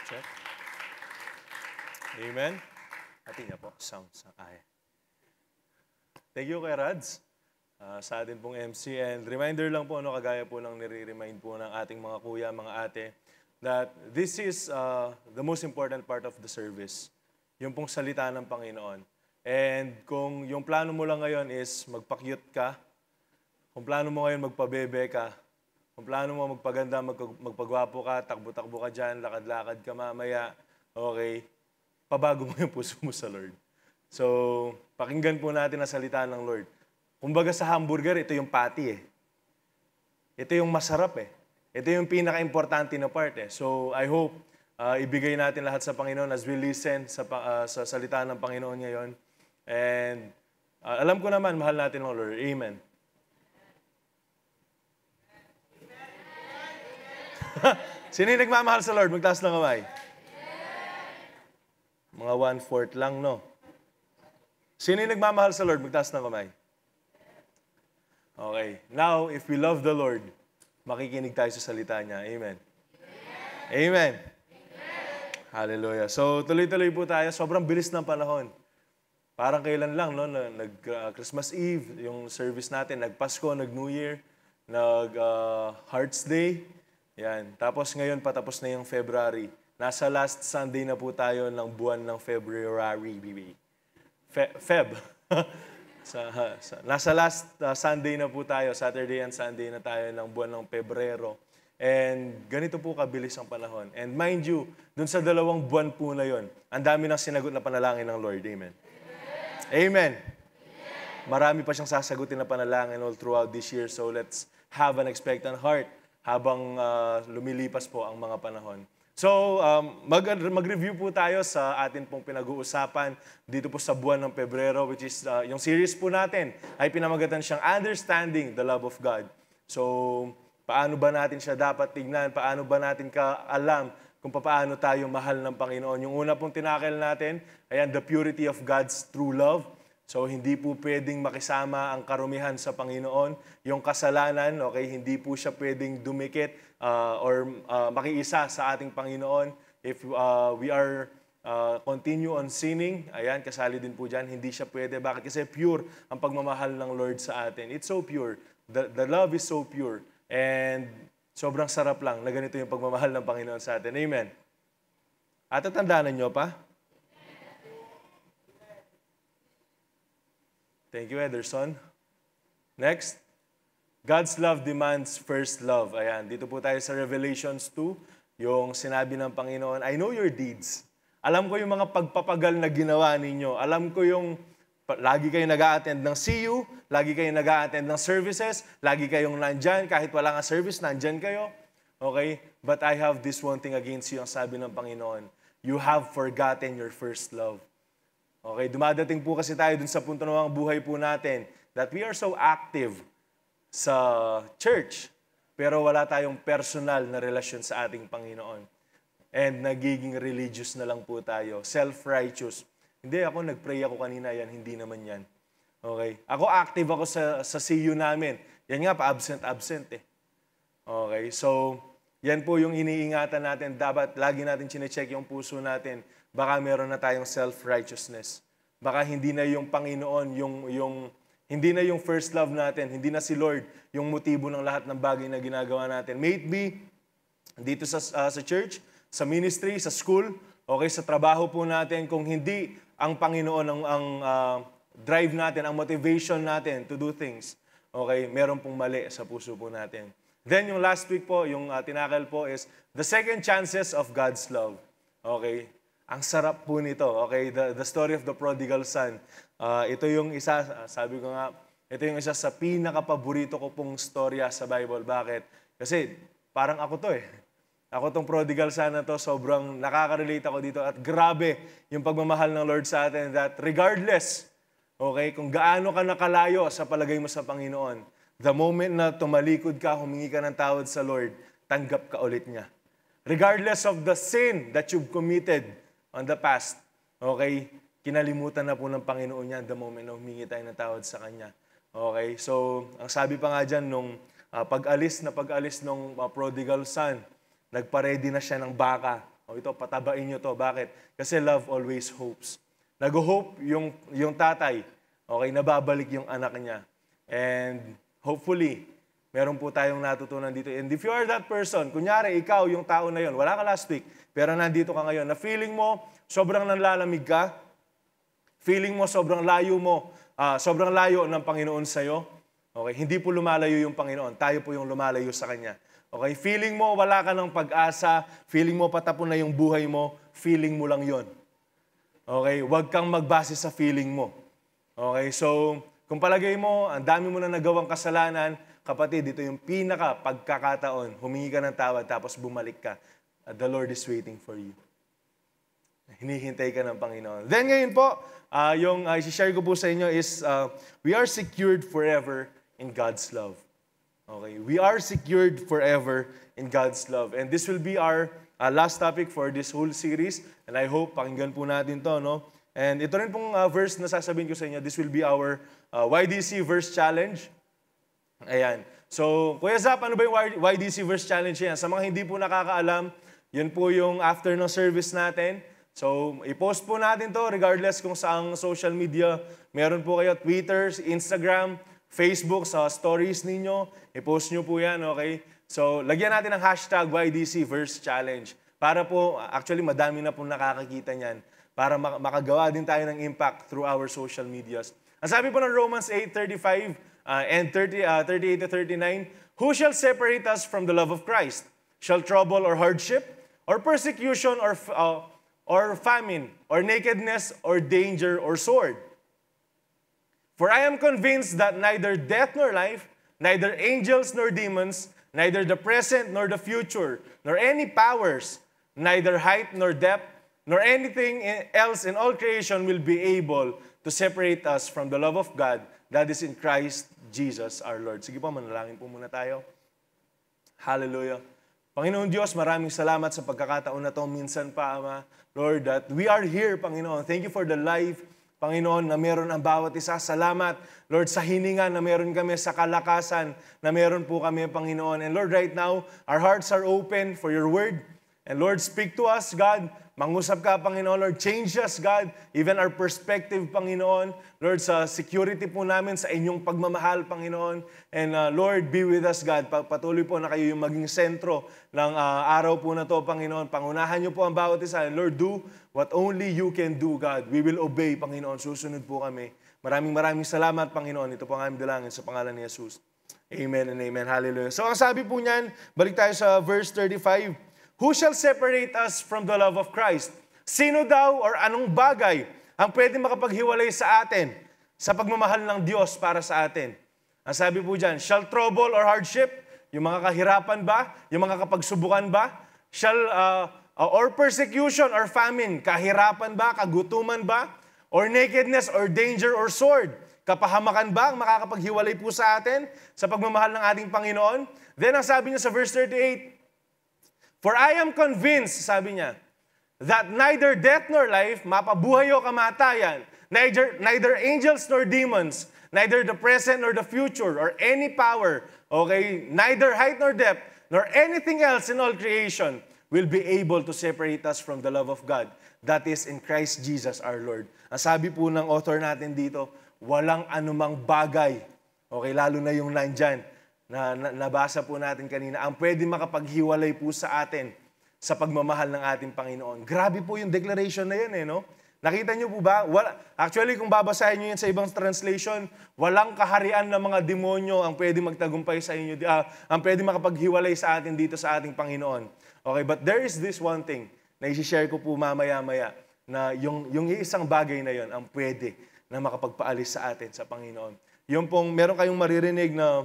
Check. Amen. Atin niya po, sounds. Thank you kay Rads sa atin pong MC. And reminder lang po, kagaya po ng nire-remind po ng ating mga kuya, mga ate, that this is the most important part of the service. Yung pong salita ng Panginoon. And kung yung plano mo lang ngayon is magpa-cute ka, kung plano mo ngayon magpabebe ka, kung plano mo magpaganda, magpagwapo ka, takbo-takbo ka dyan, lakad-lakad ka mamaya, okay, pabago mo yung puso mo sa Lord. So, pakinggan po natin ang salita ng Lord. Kumbaga sa hamburger, ito yung patty eh. Ito yung masarap eh. Ito yung pinaka-importante na part eh. So, I hope ibigay natin lahat sa Panginoon as we listen sa salita ng Panginoon ngayon. And alam ko naman, mahal natin ang Lord. Amen. Sino yung nagmamahal sa Lord? Magtaas ng kamay. Mga 1/4 lang, no? Sino yung nagmamahal sa Lord? Magtaas ng kamay. Okay. Now, if we love the Lord, makikinig tayo sa salita niya. Amen. Amen. Hallelujah. So, tuloy-tuloy po tayo. Sobrang bilis ng panahon. Parang kailan lang, no? Nag-Christmas Eve, yung service natin. Nag-Pasko, nag-New Year, nag-Hearts Day. Yan. Tapos ngayon, patapos na yung February. Nasa last Sunday na po tayo ng buwan ng February. Feb. Nasa last Sunday na po tayo, Saturday and Sunday na tayo ng buwan ng Pebrero. And ganito po kabilis ang panahon. And mind you, dun sa 2 buwan po na yon, ang dami ng sinagot na panalangin ng Lord. Amen. Amen. Marami pa siyang sasagutin na panalangin all throughout this year. So let's have an expectant heart habang lumilipas po ang mga panahon. So, mag-review po tayo sa atin pong pinag-uusapan dito po sa buwan ng Pebrero, which is yung series po natin ay pinamagatan siyang Understanding the Love of God. So, paano ba natin siya dapat tignan? Paano ba natin alam kung paano tayo mahal ng Panginoon? Yung una pong tinakil natin, ayan, the purity of God's true love. So, hindi po pwedeng makisama ang karumihan sa Panginoon. Yung kasalanan, okay, hindi po siya pwedeng dumikit or makiisa sa ating Panginoon. If we are continue on sinning, ayan, kasali din po dyan, hindi siya pwede. Bakit? Kasi pure ang pagmamahal ng Lord sa atin. It's so pure. The love is so pure. And sobrang sarap lang na ganito yung pagmamahal ng Panginoon sa atin. Amen. At tatandaan nyo pa? Thank you, Ederson. Next. God's love demands first love. Ayan, dito po tayo sa Revelations 2, yung sinabi ng Panginoon, I know your deeds. Alam ko yung mga pagpapagal na ginawa ninyo. Alam ko yung lagi kayong nag-a-attend ng CU, lagi kayong nag-a-attend ng services, lagi kayong nandyan, kahit wala nga service, nandyan kayo. Okay? But I have this one thing against you, ang sabi ng Panginoon. You have forgotten your first love. Okay, dumadating po kasi tayo dun sa punto ng buhay po natin that we are so active sa church, pero wala tayong personal na relasyon sa ating Panginoon. And nagiging religious na lang po tayo, self-righteous. Hindi, nag-pray ako kanina, yan, hindi naman yan. Okay, ako active ako sa CU namin. Yan nga, pa-absent eh. Okay, so yan po yung iniingatan natin. Dapat lagi natin chinecheck yung puso natin. Baka meron na tayong self-righteousness. Baka hindi na yung Panginoon, hindi na yung first love natin, hindi na si Lord yung motibo ng lahat ng bagay na ginagawa natin. May it be dito sa church, sa ministry, sa school, okay, sa trabaho po natin, kung hindi ang Panginoon ang drive natin, ang motivation natin to do things, okay, meron pong mali sa puso po natin. Then yung last week po, yung tinakal po is the second chances of God's love. Okay? Ang sarap po nito, okay? The story of the prodigal son. Ito yung isa, sabi ko nga, ito yung isa sa pinaka-paborito ko pong storya sa Bible. Bakit? Kasi parang ako to eh. Ako tong prodigal son na to, sobrang nakaka-relate ako dito. At grabe yung pagmamahal ng Lord sa atin that regardless, okay, kung gaano ka nakalayo sa palagay mo sa Panginoon, the moment na tumalikod ka, humingi ka ng tawad sa Lord, tanggap ka ulit niya. Regardless of the sin that you've committed on the past, okay, kinalimutan na po ng Panginoon niya the moment na humingi tayo ng tawad sa Kanya. Okay, so ang sabi pa nga dyan, nung pag-alis nung prodigal son, nagpa-ready na siya ng baka. O ito, patabain nyo to. Bakit? Kasi love always hopes. Nag-hope yung tatay, okay, nababalik yung anak niya. And hopefully, meron po tayong natutunan dito. And if you are that person, kunyari, ikaw yung tao na yon, wala ka last week, pero nandito ka ngayon, na feeling mo, sobrang nanlalamig ka, feeling mo, sobrang layo ng Panginoon sa'yo, okay, hindi po lumalayo yung Panginoon, tayo po yung lumalayo sa Kanya. Okay, feeling mo, wala ka ng pag-asa, feeling mo, patapon na yung buhay mo, feeling mo lang yon. Okay, huwag kang magbase sa feeling mo. Okay, so, kung palagay mo, ang dami mo na nagawang kasalanan, kapatid, ito yung pagkakataon. Humingi ka ng tawad, tapos bumalik ka. The Lord is waiting for you. Hinihintay ka ng Panginoon. Then ngayon po, yung i-share ko po sa inyo is, we are secured forever in God's love. Okay, we are secured forever in God's love. And this will be our last topic for this whole series. And I hope, pakinggan po natin to, no? And ito rin pong verse na sasabihin ko sa inyo, this will be our YDC verse challenge. Ayan. So, Kuya Zap, ano ba yung YDC verse challenge yan? Sa mga hindi po nakakaalam, yun po yung after ng service natin. So, i-post po natin to regardless kung saang social media. Meron po kayo Twitter, Instagram, Facebook, sa stories ninyo. I-post nyo po yan, okay? So, lagyan natin ng hashtag YDC verse challenge. Para po, actually, madami na po nakakakita niyan. Para makagawa din tayo ng impact through our social medias. Ang sabi po ng Romans 8:35 and 38 to 39, who shall separate us from the love of Christ? Shall trouble or hardship, or persecution, or famine, or nakedness, or danger, or sword? For I am convinced that neither death nor life, neither angels nor demons, neither the present nor the future, nor any powers, neither height nor depth, nor anything else in all creation will be able to separate us from the love of God that is in Christ Jesus our Lord. Sige po, manalangin po muna tayo. Hallelujah. Panginoon Diyos, maraming salamat sa pagkakataon na to. Minsan pa, Ama, Lord, that we are here, Panginoon. Thank you for the life, Panginoon, na meron ang bawat isa. Salamat, Lord, sa hininga na meron kami, sa kalakasan na meron po kami, Panginoon. And Lord, right now, our hearts are open for your word. And Lord, speak to us, God. Mangusap ka, Panginoon. Lord, change us, God. Even our perspective, Panginoon. Lord, sa security po namin, sa inyong pagmamahal, Panginoon. And Lord, be with us, God. Patuloy po na kayo yung maging sentro ng araw po na to, Panginoon. Pangunahan niyo po ang bawat isa. And Lord, do what only you can do, God. We will obey, Panginoon. Susunod po kami. Maraming salamat, Panginoon. Ito po ang aming dalangin sa pangalan ni Jesus. Amen and amen. Hallelujah. So, ang sabi po niyan, balik tayo sa verse 35. Who shall separate us from the love of Christ? Sino daw or anong bagay ang pwede makapaghiwalay sa atin sa pagmamahal ng Diyos para sa atin? Ang sabi po dyan, shall trouble or hardship? Yung mga kahirapan ba? Yung mga kapagsubukan ba? Shall, or persecution or famine? Kahirapan ba? Kagutuman ba? Or nakedness or danger or sword? Kapahamakan ba ang makakapaghiwalay po sa atin sa pagmamahal ng ating Panginoon? Then ang sabi niya sa verse 38, for I am convinced, sabi niya, that neither death nor life, mapabuhay o kamatayan, neither angels nor demons, neither the present nor the future, or any power, okay, neither height nor depth, nor anything else in all creation will be able to separate us from the love of God that is in Christ Jesus our Lord. Ang sabi po ng author natin dito, walang anumang bagay, okay, lalo na yung nandyan, na nabasa po natin kanina, ang pwede makapaghiwalay po sa atin sa pagmamahal ng ating Panginoon. Grabe po yung declaration na yan, no? Nakita niyo po ba? Actually, kung babasahin niyo yan sa ibang translation, walang kaharian ng mga demonyo ang pwede magtagumpay sa inyo, ang pwede makapaghiwalay sa atin dito sa ating Panginoon. Okay, but there is this one thing na i-share ko po mamaya-maya, na yung isang bagay na yon ang pwede na makapagpaalis sa atin sa Panginoon. Yung pong meron kayong maririnig na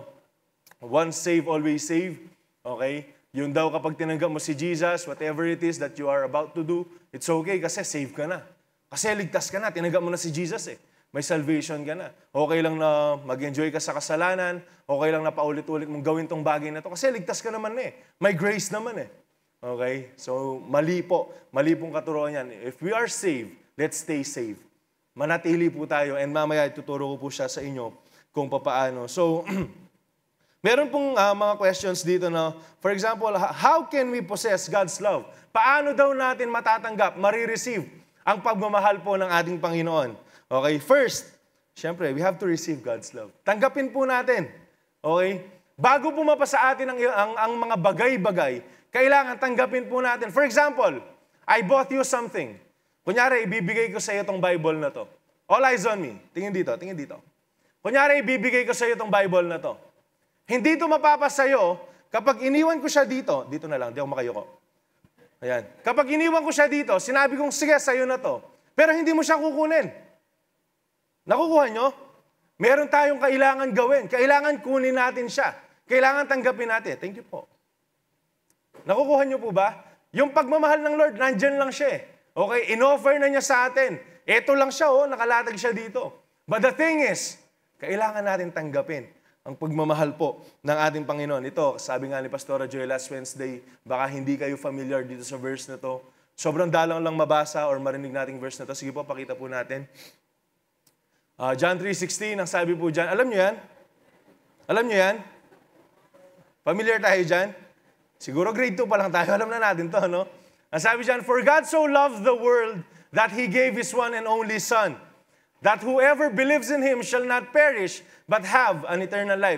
once saved, always saved. Okay? Yung daw kapag tinanggap mo si Jesus, whatever it is that you are about to do, it's okay kasi saved ka na. Kasi ligtas ka na, tinanggap mo na si Jesus eh. May salvation ka na. Okay lang na mag-enjoy ka sa kasalanan, okay lang na paulit-ulit mong gawin tong bagay na to kasi ligtas ka naman eh. May grace naman eh. Okay? So, mali po. Mali pong katuruan yan. If we are saved, let's stay saved. Manatili po tayo and mamaya ituturo ko po siya sa inyo kung papaano. So, Meron pong mga questions dito na, for example, how can we possess God's love? Paano daw natin matatanggap, marireceive ang pagmamahal po ng ating Panginoon? Okay, first, syempre, we have to receive God's love. Tanggapin po natin. Okay? Bago pumapa sa atin ang mga bagay-bagay, kailangan tanggapin po natin. For example, I bought you something. Kunyari, ibibigay ko sa iyo itong Bible na to. All eyes on me. Tingin dito, tingin dito. Kunyari, ibibigay ko sa iyo itong Bible na to. Hindi ito mapapasayo kapag iniwan ko siya dito. Dito na lang, di ako makayuko. Ayan. Kapag iniwan ko siya dito, sinabi kong, sige, sa'yo na to. Pero hindi mo siya kukunin. Nakukuha nyo? Meron tayong kailangan gawin. Kailangan kunin natin siya. Kailangan tanggapin natin. Thank you po. Nakukuha nyo po ba? Yung pagmamahal ng Lord, nandyan lang siya eh. Okay, in-offer na niya sa atin. Ito lang siya, nakalatag siya dito. But the thing is, kailangan natin tanggapin ang pagmamahal po ng ating Panginoon. Ito, sabi nga ni Pastora Joy last Wednesday, baka hindi kayo familiar dito sa verse na to. Sobrang dalang lang mabasa or marinig nating verse na to. Sige po, pakita po natin. John 3:16, ang sabi po dyan. Alam nyo yan? Alam nyo yan? Familiar tayo dyan? Siguro grade 2 pa lang tayo. Alam na natin to, no? Ang sabi dyan, for God so loved the world that He gave His one and only Son, that whoever believes in Him shall not perish, but have an eternal life.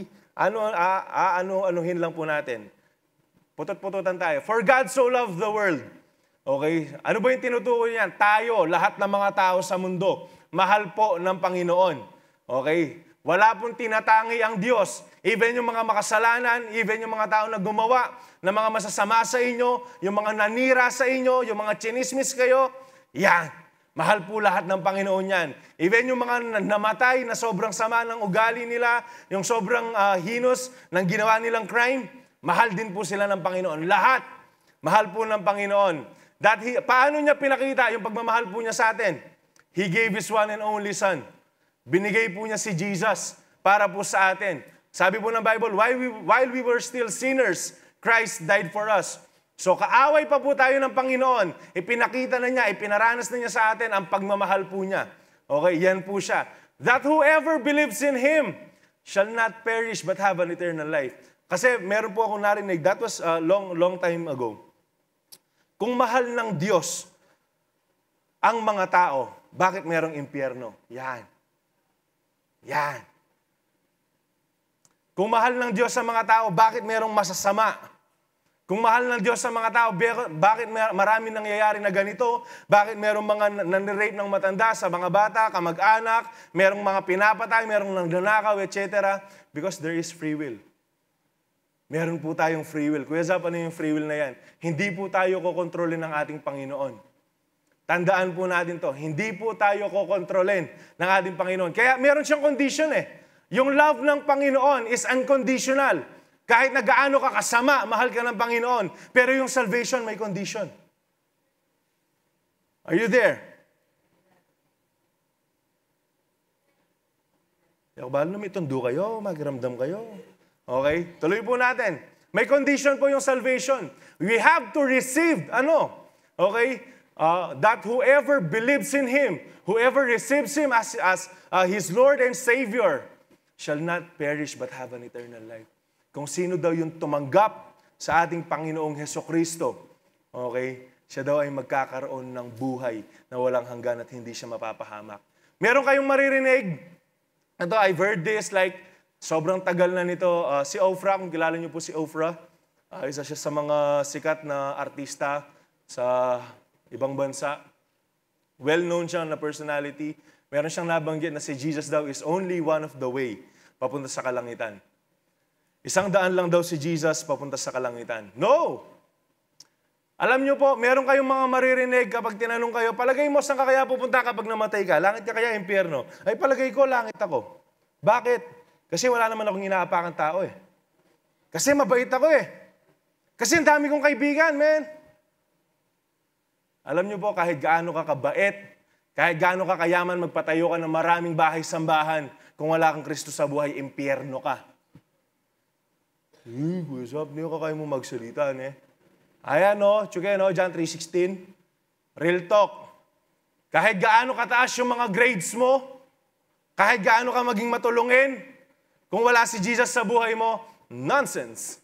Anuhin lang po natin. Putot-putotan tayo. For God so loved the world. Okay? Ano ba yung tinutukoy niyan? Tayo, lahat ng mga tao sa mundo, mahal po ng Panginoon. Okay? Wala pong tinatangi ang Diyos. Even yung mga makasalanan, even yung mga tao na gumawa ng mga masasama sa inyo, yung mga nanira sa inyo, yung mga chinismis kayo, yan. Mahal po lahat ng Panginoon yan. Even yung mga namatay na sobrang sama ng ugali nila, yung sobrang hinos ng ginawa nilang crime, mahal din po sila ng Panginoon. Lahat, mahal po ng Panginoon. Paano niya pinakita yung pagmamahal po niya sa atin? He gave His one and only Son. Binigay po niya si Jesus para po sa atin. Sabi po ng Bible, while we were still sinners, Christ died for us. So kaaway pa po tayo ng Panginoon, ipinakita na niya, ipinaranas na niya sa atin ang pagmamahal po niya. Okay, yan po siya. That whoever believes in Him shall not perish but have an eternal life. Kasi meron po akong narinig, that was a long time ago. Kung mahal ng Diyos ang mga tao, bakit merong impyerno? Yan. Yan. Kung mahal ng Diyos ang mga tao, bakit merong masasama? Kung mahal ng Diyos sa mga tao, bakit marami nangyayari na ganito? Bakit merong mga nanirape ng matanda sa mga bata, kamag-anak, merong mga pinapatay, merong nangnanakaw, etc. Because there is free will. Meron po tayong free will. Kuya Zap, ano yung free will na yan? Hindi po tayo kokontrolin ng ating Panginoon. Tandaan po natin to. Hindi po tayo kokontrolin ng ating Panginoon. Kaya meron siyang condition eh. Yung love ng Panginoon is unconditional. Kahit na gaano ka kasama, mahal ka ng Panginoon. Pero yung salvation may condition. Are you there? Balo na may tundo kayo, magramdam kayo. Okay? Tuloy po natin. May condition po yung salvation. We have to receive, Okay? That whoever believes in Him, whoever receives Him as His Lord and Savior, shall not perish but have an eternal life. Kung sino daw yung tumanggap sa ating Panginoong Hesukristo, okay, siya daw ay magkakaroon ng buhay na walang hanggan at hindi siya mapapahamak. Meron kayong maririnig, I've heard this, like, sobrang tagal na nito. Si Ofra, kung kilala niyo po si Ofra, isa siya sa mga sikat na artista sa ibang bansa. Well-known siya na personality. Meron siyang nabanggit na si Jesus daw is only one of the way papunta sa kalangitan. 100 lang daw si Jesus papunta sa kalangitan. No! Alam niyo po, meron kayong mga maririnig kapag tinanong kayo, palagay mo saan ka kaya pupunta kapag namatay ka? Langit ka kaya, impyerno? Ay, palagay ko, langit ako. Bakit? Kasi wala naman akong inaapakan tao eh. Kasi mabait ako eh. Kasi ang dami kong kaibigan, man. Alam niyo po, kahit gaano ka kabait, kahit gaano ka kayaman, magpatayo ka ng maraming bahay-sambahan, kung wala kang Kristo sa buhay, impyerno ka. Kuya Zap, hindi ka kaya mo magsalita, eh. Ayan, John 3:16. Real talk. Kahit gaano kataas yung mga grades mo, kahit gaano ka maging matulungin, Kung wala si Jesus sa buhay mo, nonsense.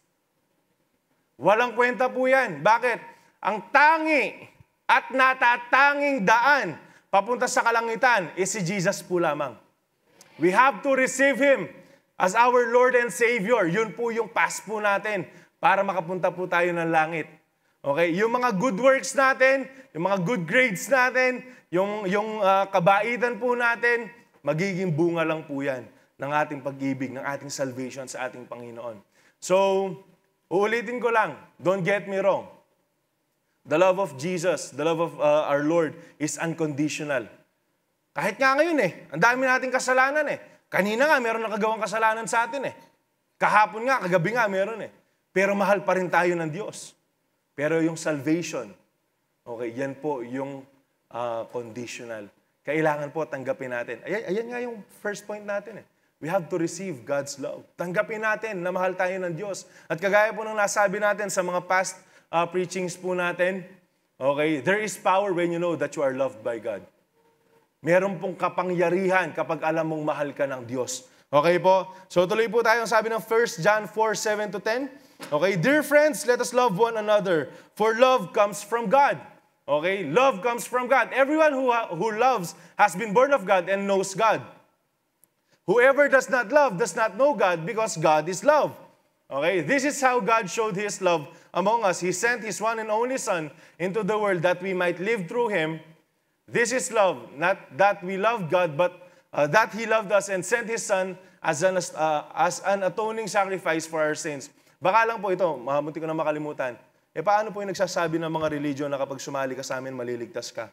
Walang kwenta po yan. Bakit? Ang tangi at natatanging daan papunta sa kalangitan is si Jesus po lamang. We have to receive Him as our Lord and Savior. Yun po yung pass po natin para makapunta po tayo ng langit. Okay? Yung mga good works natin, yung mga good grades natin, yung kabaitan po natin, magiging bunga lang po yan ng ating pag-ibig, ng ating salvation sa ating Panginoon. So, uulitin ko lang, don't get me wrong. The love of Jesus, the love of our Lord is unconditional. Kahit nga ngayon ang dami nating kasalanan Kanina nga, meron nakagawang kasalanan sa atin Kahapon nga, kagabi nga, meron Pero mahal pa rin tayo ng Diyos. Pero yung salvation, okay, yan po yung conditional. Kailangan po tanggapin natin. Ayan nga yung first point natin We have to receive God's love. Tanggapin natin na mahal tayo ng Diyos. At kagaya po ng nasabi natin sa mga past preachings po natin, okay, there is power when you know that you are loved by God. Meron pong kapangyarihan kapag alam mong mahal ka ng Diyos. Okay po? So tuloy po tayo. Sabi ng 1 John 4:7-10. Okay, dear friends, let us love one another, for love comes from God. Okay, love comes from God. Everyone who loves has been born of God and knows God. Whoever does not love does not know God, because God is love. Okay, this is how God showed His love among us. He sent His one and only Son into the world that we might live through Him. This is love, not that we loved God, but that He loved us and sent His Son as an atoning sacrifice for our sins. Baka lang po ito, munti ko na makalimutan. Paano po yung nagsasabi ng mga religion na kapag sumali ka sa amin, maliligtas ka?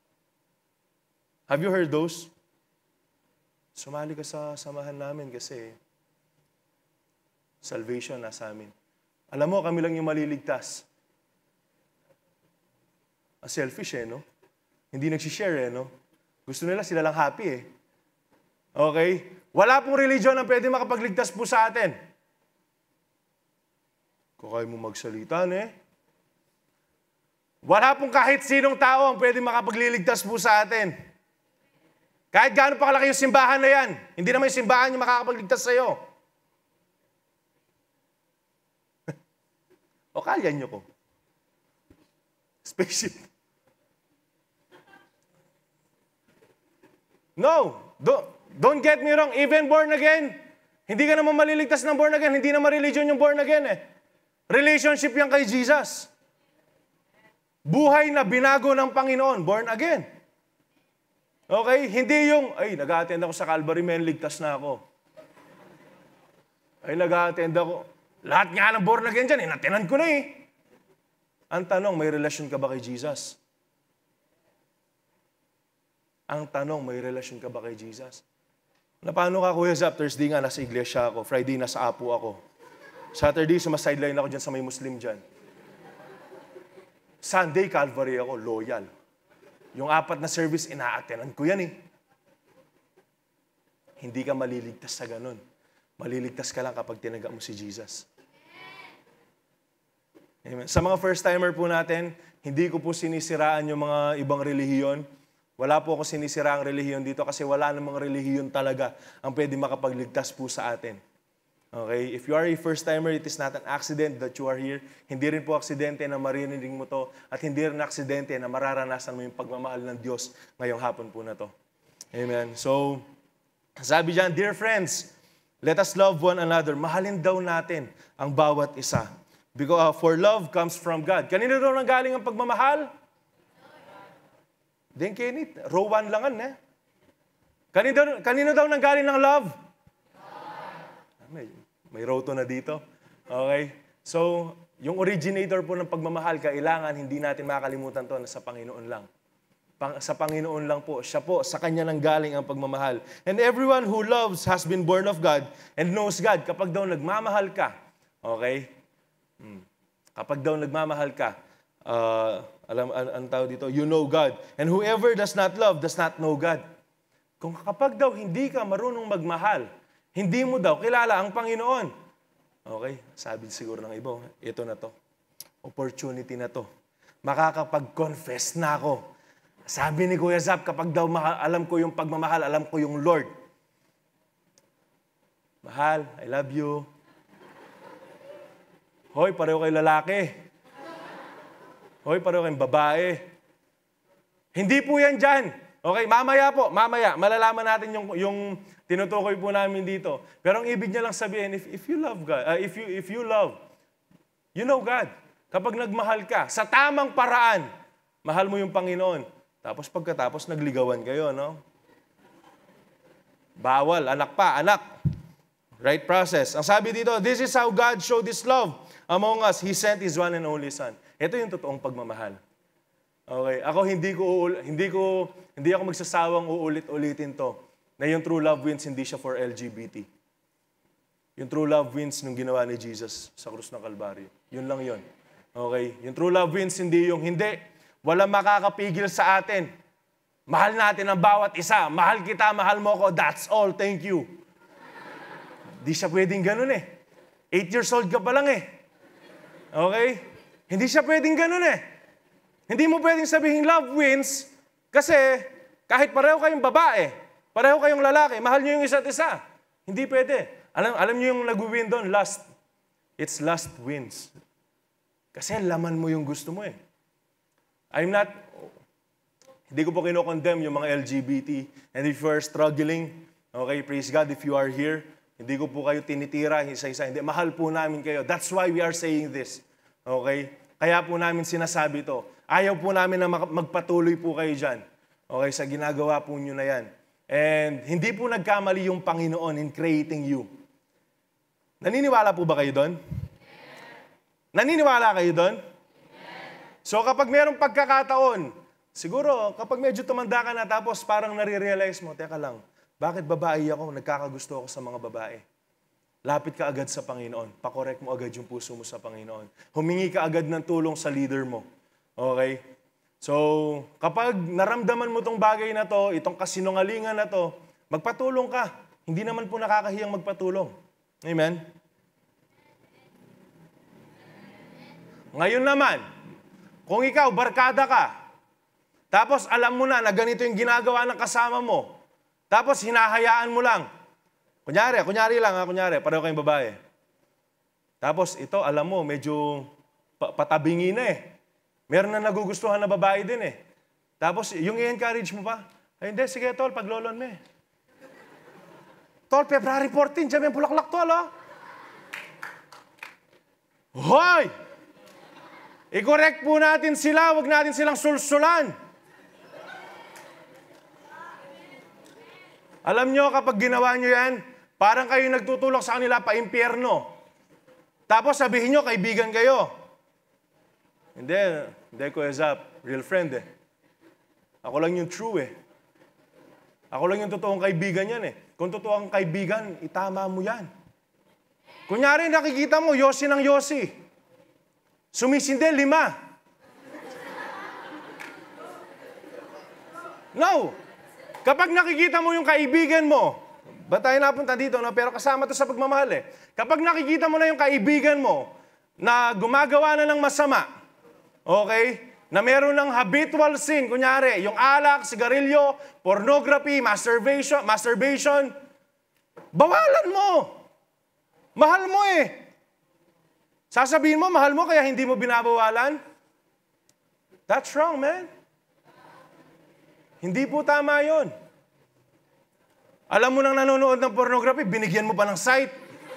Have you heard those? Sumali ka sa samahan namin kasi salvation nasa amin. Alam mo, kami lang yung maliligtas. Selfish no? Hindi nagsishare no? Gusto nila sila lang happy Okay? Wala pong religion na pwede makapagligtas po sa atin. Kung kaya mo magsalita Wala pong kahit sinong tao ang pwede makapagliligtas po sa atin. Kahit gaano pa kalaki yung simbahan na yan, hindi naman yung simbahan yung makakapagligtas sa'yo. O kalyan nyo ko. Spaceship. No, don't get me wrong. Even born again, hindi ka naman maliligtas ng born again. Hindi naman religion yung born again Relationship yan kay Jesus. Buhay na binago ng Panginoon, born again. Okay? Hindi yung, nag-a-attend ako sa Calvary, ligtas na ako. Nag-a-attend ako. Lahat nga ng born again dyan, natinan ko na Ang tanong, may relasyon ka ba kay Jesus? Ang tanong, may relasyon ka ba kay Jesus? Paano ka, Kuya Zap? Thursday nga, nasa iglesia ako. Friday, nasa Apo ako. Saturday, sumasideline ako dyan sa may Muslim dyan. Sunday, Calvary ako, loyal. Yung 4 na service, ina-attenan ko yan Hindi ka maliligtas sa ganun. Maliligtas ka lang kapag tinaga mo si Jesus. Amen. Sa mga first-timer po natin, hindi ko po sinisiraan yung mga ibang relihiyon. Wala po ako sinisiraang relihiyon dito kasi wala namang relihiyon talaga ang pwede makapagligtas po sa atin. Okay? If you are a first-timer, it is not an accident that you are here. Hindi rin po aksidente na maririnig mo to at hindi rin aksidente na mararanasan mo yung pagmamahal ng Diyos ngayong hapon po na to. Amen. So, sabi dyan, dear friends, let us love one another. Mahalin daw natin ang bawat isa. Because for love comes from God. Kanino daw nanggaling ang pagmamahal? Then Kenneth, row 1 langan Kanino daw nanggaling ng love? May row 2 na dito. Okay? So, yung originator po ng pagmamahal, kailangan hindi natin makakalimutan to na sa Panginoon lang. Sa Panginoon lang po. Siya po, sa Kanya nanggaling ang pagmamahal. And everyone who loves has been born of God and knows God. Kapag daw nagmamahal ka, okay? Kapag daw nagmamahal ka, ang tawag dito, you know God. And whoever does not love does not know God. Kung kapag daw hindi ka marunong magmahal, hindi mo daw kilala ang Panginoon. Okay? Sabi siguro ng iba, ito na to. Opportunity na to. Makakapag-confess na ako. Sabi ni Kuya Zap, kapag daw alam ko yung pagmamahal, alam ko yung Lord. Mahal, I love you. Hoy, pareho kayo lalaki. Hoy, pareho kayong babae. Hindi po yan dyan. Okay, mamaya po, mamaya. Malalaman natin yung tinutukoy po namin dito. Pero ang ibig niya lang sabihin, if you love God, if you love, you know God. Kapag nagmahal ka, sa tamang paraan, mahal mo yung Panginoon. Tapos pagkatapos, nagligawan kayo, no? Bawal, anak pa, anak. Right process. Ang sabi dito, this is how God showed His love among us. He sent His one and only Son. Ito yung totoong pagmamahal. Okay, ako hindi ako magsasawang uulit-ulitin to. Na yung true love wins, hindi siya for LGBT. Yung true love wins nung ginawa ni Jesus sa krus ng Kalbaryo. Yun lang yun. Okay? Yung true love wins, hindi yung hindi. Walang makakapigil sa atin. Mahal natin ang bawat isa. Mahal kita, mahal mo ko. That's all. Thank you. Di siya pwedeng ganun eh. 8 years old ka pa lang eh. Okay? Hindi siya pwedeng ganun eh. Hindi mo pwedeng sabihin love wins kasi kahit pareho kayong babae, pareho kayong lalaki, mahal niyo yung isa't isa. Hindi pwede. Alam niyo yung nag-win doon? Lust. It's lust wins. Kasi laman mo yung gusto mo eh. Hindi ko po kinokondemn yung mga LGBT. And if you are struggling, okay, praise God if you are here. Hindi ko po kayo tinitira isa-isa. Hindi, mahal po namin kayo. That's why we are saying this. Okay? Kaya po namin sinasabi to. Ayaw po namin na magpatuloy po kayo dyan. Okay, sa ginagawa po nyo na yan. And hindi po nagkamali yung Panginoon in creating you. Naniniwala po ba kayo doon? Naniniwala kayo doon? So kapag mayroong pagkakataon, siguro kapag medyo tumanda ka na tapos parang nare-realize mo, teka lang, bakit babae ako? Nagkakagusto ako sa mga babae. Lapit ka agad sa Panginoon. Pakorek mo agad yung puso mo sa Panginoon. Humingi ka agad ng tulong sa leader mo. Okay? So, kapag naramdaman mo tong bagay na to, itong kasinungalingan na to, magpatulong ka. Hindi naman po nakakahiyang magpatulong. Amen? Ngayon naman, kung ikaw, barkada ka, tapos alam mo na ganito yung ginagawa ng kasama mo, tapos hinahayaan mo lang, kunyari lang, pareho kayong babae. Tapos ito, alam mo, medyo patabingi na eh. Meron na nagugustuhan na babae din eh. Tapos yung i-encourage mo pa, ay hindi, sige tol, paglolon me. Tol, February 14, dyan may bulaklak tol, oh. Hoy! I-correct po natin sila, wag natin silang sulsulan. Alam nyo, kapag ginawa nyo yan, parang kayo nagtutulak sa kanila pa impyerno. Tapos sabihin nyo, kaibigan kayo. Hindi Kuya Zap, real friend eh. Ako lang yung true eh. Ako lang yung totoong kaibigan yan eh. Kung totoong kaibigan, itama mo yan. Kunyari, nakikita mo, yosi ng yosi. Sumisinde, 5. No! Kapag nakikita mo yung kaibigan mo, ba tayo napunta dito, no? Pero kasama to sa pagmamahal eh. Kapag nakikita mo na yung kaibigan mo na gumagawa na ng masama, okay? Na meron ng habitual sin, kunyari, yung alak, sigarilyo, pornography, masturbation, bawalan mo. Mahal mo eh. Sasabihin mo, mahal mo, kaya hindi mo binabawalan? That's wrong, man. Hindi po tama yun. Alam mo nang nanonood ng pornography, binigyan mo pa ng site.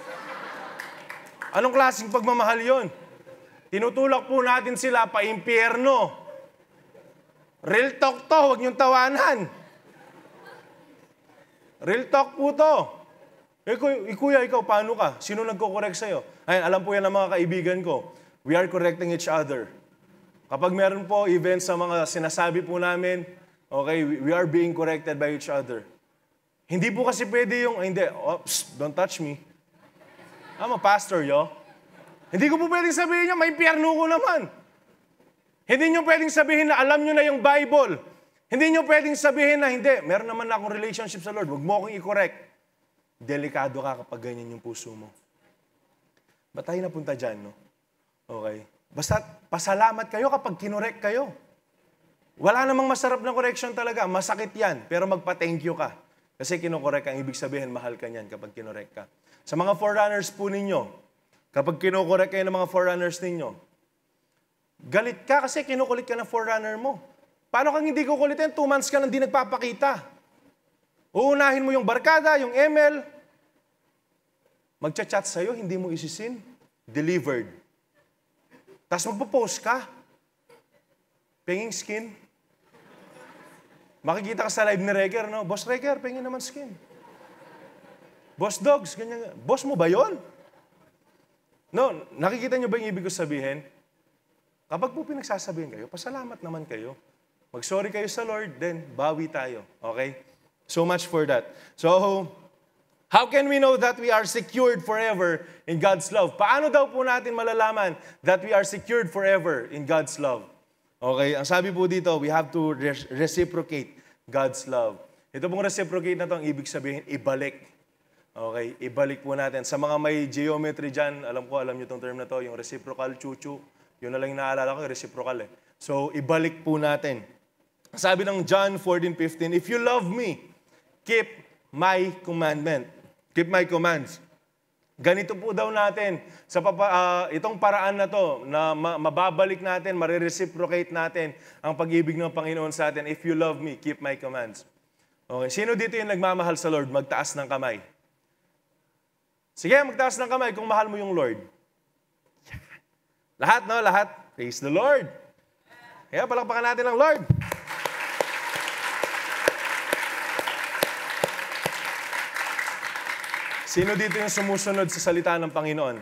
Anong klaseng pagmamahal yun? Tinutulak po natin sila pa impyerno. Real talk to, huwag niyong tawanan. Real talk po to. Kuya, ikaw, paano ka? Sino nagko-correct sa'yo? Ayan, alam po yan ng mga kaibigan ko. We are correcting each other. Kapag meron po events sa mga sinasabi po namin, okay, we are being corrected by each other. Hindi po kasi pwede yung, don't touch me. I'm a pastor, yo. Hindi ko po pwedeng sabihin niyo, may impyerno ko naman. Hindi niyo pwedeng sabihin na alam niyo na yung Bible. Hindi niyo pwedeng sabihin na hindi, meron naman na akong relationship sa Lord, huwag mo akong i-correct. Delikado ka kapag ganyan yung puso mo. Ba't tayo napunta dyan, no? Okay. Basta pasalamat kayo kapag kinorek kayo. Wala namang masarap na correction talaga. Masakit yan. Pero magpa-thank you ka. Kasi kinokorek ang ibig sabihin, mahal ka niyan kapag kinorek ka. Sa mga forerunners po ninyo, kapag kinukorek kayo ng mga forerunners ninyo, galit ka kasi kinukulit ka ng forerunner mo. Paano kang hindi kukulitin? 2 months ka nang di nagpapakita. Uunahin mo yung barkada, yung ML. Magchat-chat sa'yo, hindi mo isisin. Delivered. Tapos magpo-post ka. Penging skin. Makikita ka sa live ni Reger, no? Boss Reger, penging naman skin. Boss Dogs, ganyan. Boss mo ba yon? No, nakikita nyo ba yung ibig ko sabihin? Kapag po pinagsasabihin kayo, pasalamat naman kayo. Mag-sorry kayo sa Lord, then bawi tayo. Okay? So much for that. So, how can we know that we are secured forever in God's love? Paano daw po natin malalaman that we are secured forever in God's love? Okay, ang sabi po dito, we have to reciprocate God's love. Ito pong reciprocate na to, ang ibig sabihin, ibalik. Okay, ibalik po natin. Sa mga may geometry dyan, alam nyo itong term na to, yung reciprocal, chuchu. Yun na lang yung naalala ko, reciprocal eh. So, ibalik po natin. Sabi ng John 14:15, if you love me, keep my commandment. Keep my commands. Ganito po daw natin, sa itong paraan na to, na mababalik natin, marireciprocate natin ang pag-ibig ng Panginoon sa atin. If you love me, keep my commands. Okay, sino dito yung nagmamahal sa Lord? Magtaas ng kamay. Sige, magtaas ng kamay kung mahal mo yung Lord. Lahat, no? Lahat. Praise the Lord. Kaya palakpakan natin ang Lord. Sino dito yung sumusunod sa salita ng Panginoon?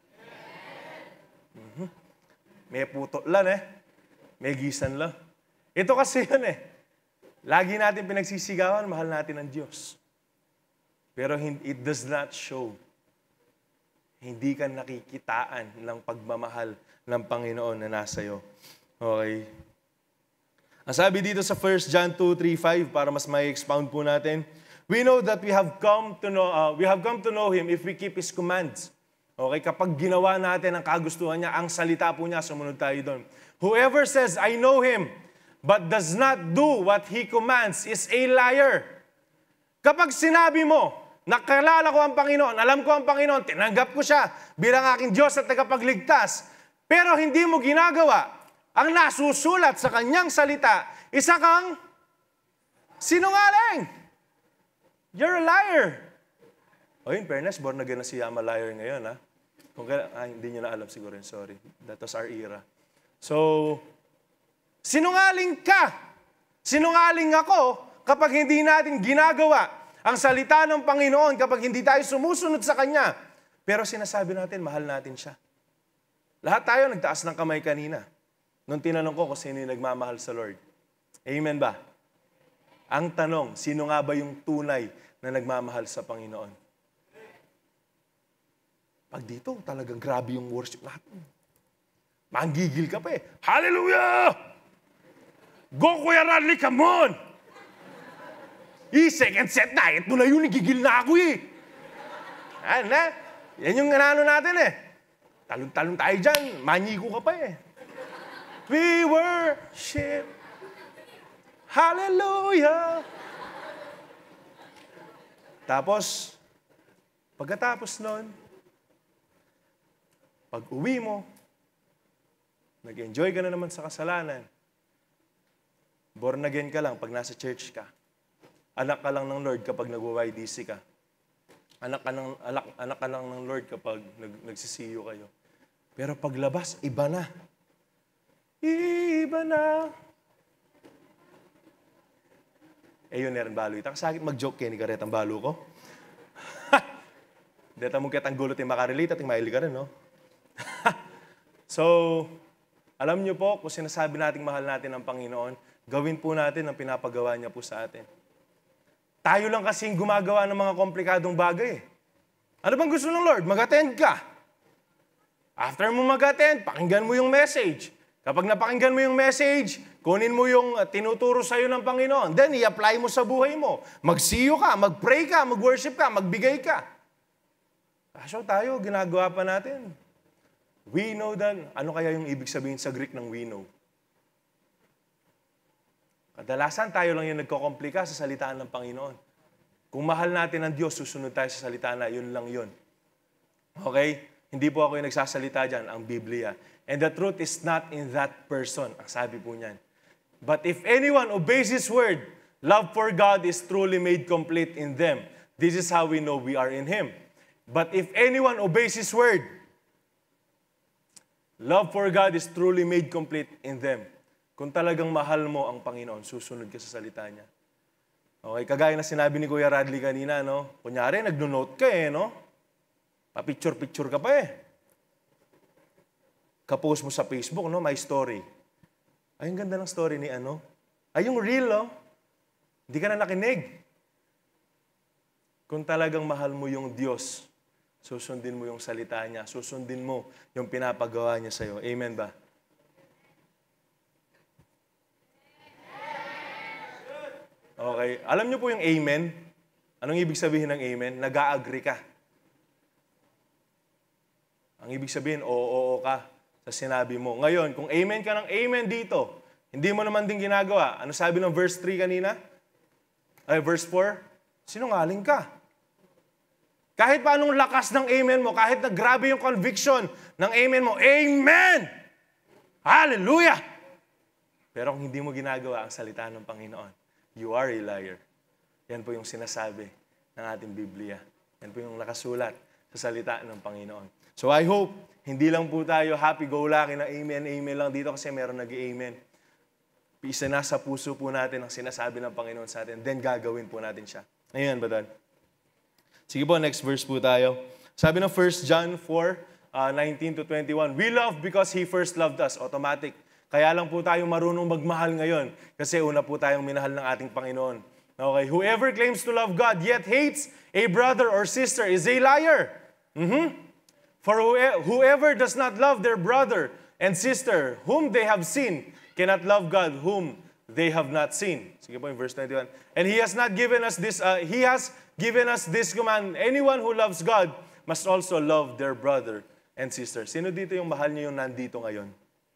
May puto lang eh. May gisan lang. Ito kasi yun eh. Lagi natin pinagsisigawan, mahal natin ang Diyos. Pero it does not show. Hindi ka nakikitaan ng pagmamahal ng Panginoon na nasa iyo. Okay. Ang sabi dito sa 1 John 2:3-5, para mas may expound po natin, we know that we have come to know Him if we keep His commands. Okay, kapag ginawa natin ang kagustuhan niya, ang salita po niya, sumunod tayo doon. Whoever says, I know Him, but does not do what He commands is a liar. Kapag sinabi mo, nakilala ko ang Panginoon, alam ko ang Panginoon, tinanggap ko siya bilang aking Diyos at tagapagligtas, pero hindi mo ginagawa ang nasusulat sa kanyang salita, isa kang sinungaling. You're a liar. O in fairness, born again na si Yama liar ngayon, ha? Kung hindi nyo na alam siguro, sorry. That was our era. So, sinungaling ka. Sinungaling ako kapag hindi natin ginagawa ang salita ng Panginoon, kapag hindi tayo sumusunod sa Kanya. Pero sinasabi natin, mahal natin siya. Lahat tayo nagtaas ng kamay kanina. Nung tinanong ko kung sino yung nagmamahal sa Lord. Amen ba? Ang tanong, sino nga ba yung tunay na nagmamahal sa Panginoon? Pag dito, talagang grabe yung worship natin. Manggigil ka pa eh. Hallelujah! Go, Kuya Radley, come on! Second set na, ito na yun, gigil na ako eh. Ano na? Yan yung ano natin eh. Talon-talon tayo dyan, manyigo ka pa eh. We worship. Hallelujah! Tapos, pagkatapos nun, pag uwi mo, nag-enjoy ka na naman sa kasalanan, born again ka lang pag nasa church ka. Anak ka lang ng Lord kapag nag-YDC ka. Anak ka lang ng Lord kapag nagsisiyo kayo. Pero paglabas, iba na. Iba na. Yun meron balo. Ita kasakit mag-joke kayo ni Karet ang balo ko. Deta mong kitang gulot yung makarelate at yung maili ka rin, no? So, alam niyo po, kung sinasabi nating mahal natin ang Panginoon, gawin po natin ang pinapagawa niya po sa atin. Tayo lang kasing gumagawa ng mga komplikadong bagay. Ano bang gusto ng Lord? Mag-attend ka. After mo mag-attend, pakinggan mo yung message. Kapag napakinggan mo yung message, kunin mo yung tinuturo sa'yo ng Panginoon. Then, i-apply mo sa buhay mo. Magsiyo ka, mag-pray ka, mag-worship ka, magbigay ka. So tayo, ginagawa pa natin. We know that. Ano kaya yung ibig sabihin sa Greek ng we know? Kadalasan tayo lang yung nagkokomplika sa salitaan ng Panginoon. Kung mahal natin ang Diyos, susunod tayo sa salita na, yun lang yun. Okay? Hindi po ako yung nagsasalita dyan, ang Biblia. And the truth is not in that person, ang sabi po niyan. But if anyone obeys His word, love for God is truly made complete in them. This is how we know we are in Him. But if anyone obeys His word, love for God is truly made complete in them. Kung talagang mahal mo ang Panginoon, susunod ka sa salita niya. Okay, kagaya na sinabi ni Kuya Radley kanina, no? Kunyari, nagno-note ka no? Pa-picture-picture ka pa Kapost mo sa Facebook, no? My story. Ay, ang ganda ng story ni Ay, yung real, no? Hindi ka na nakinig. Kung talagang mahal mo yung Diyos, susundin mo yung salita niya, susundin mo yung pinapagawa niya sa'yo. Amen ba? Okay. Alam niyo po yung amen? Anong ibig sabihin ng amen? Nag-a-agree ka. Ang ibig sabihin, oo ka sa sinabi mo. Ngayon, kung amen ka ng amen dito, hindi mo naman din ginagawa. Ano sabi ng verse 3 kanina? Ay, verse 4? Sinungaling ka. Kahit pa anong lakas ng amen mo, kahit na grabe yung conviction ng amen mo, amen! Hallelujah! Pero kung hindi mo ginagawa ang salita ng Panginoon, you are a liar. Yan po yung sinasabi ng ating Biblia. Yan po yung nakasulat sa salita ng Panginoon. So I hope, hindi lang po tayo happy-go-lucky na amen, amen lang dito kasi meron nag-amen. Isa na sa puso po natin ang sinasabi ng Panginoon sa atin, then gagawin po natin siya. Ayan ba, Dan? Sige po, next verse po tayo. Sabi ng 1 John 4, 19 to 21, we love because He first loved us. Automatic. Kaya lang po tayo marunong magmahal ngayon kasi una po tayong minahal ng ating Panginoon. Okay, whoever claims to love God yet hates a brother or sister is a liar. For whoever does not love their brother and sister whom they have seen cannot love God whom they have not seen. Sige po yung verse 91. And He has not given us this, He has given us this command, anyone who loves God must also love their brother and sister. Sino dito yung mahal niyo yung nandito ngayon?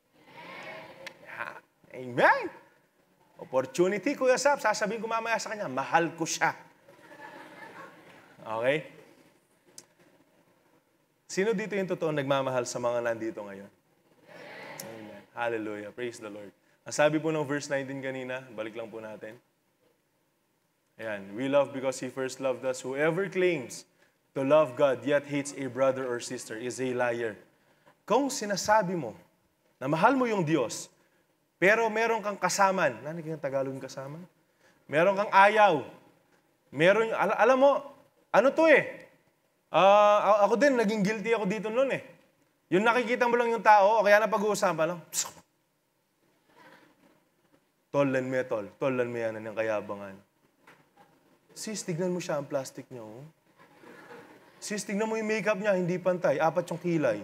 Amen! Opportunity, Kuya Sap. Sasabihin ko mamaya sa kanya, mahal ko siya. Okay? Sino dito yung totoong nagmamahal sa mga nandito ngayon? Amen. Hallelujah. Praise the Lord. Ang sabi po ng verse 19 kanina, balik lang po natin. Ayan. We love because He first loved us. Whoever claims to love God yet hates a brother or sister is a liar. Kung sinasabi mo na mahal mo yung Diyos, pero meron kang kasaman. Nani kayong Tagalog yung kasaman? Meron kang ayaw. Meron, alam mo, ano to ako din, naging guilty ako dito noon Yung nakikita mo lang yung tao, o kaya na pag-uusapan lang, tollan mo tol. Tollan mo yan ng kayabangan. Sis, tignan mo siya ang plastic niya. Sis, tignan mo yung makeup niya, hindi pantay. 4 yung kilay.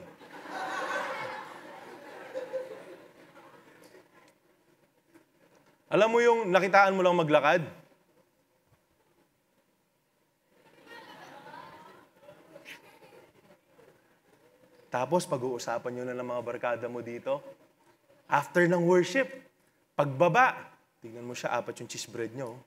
Alam mo yung nakitaan mo lang maglakad? Tapos pag-uusapan nyo na ng mga barkada mo dito. After ng worship, pagbaba, tingnan mo siya, 4 yung cheese bread nyo.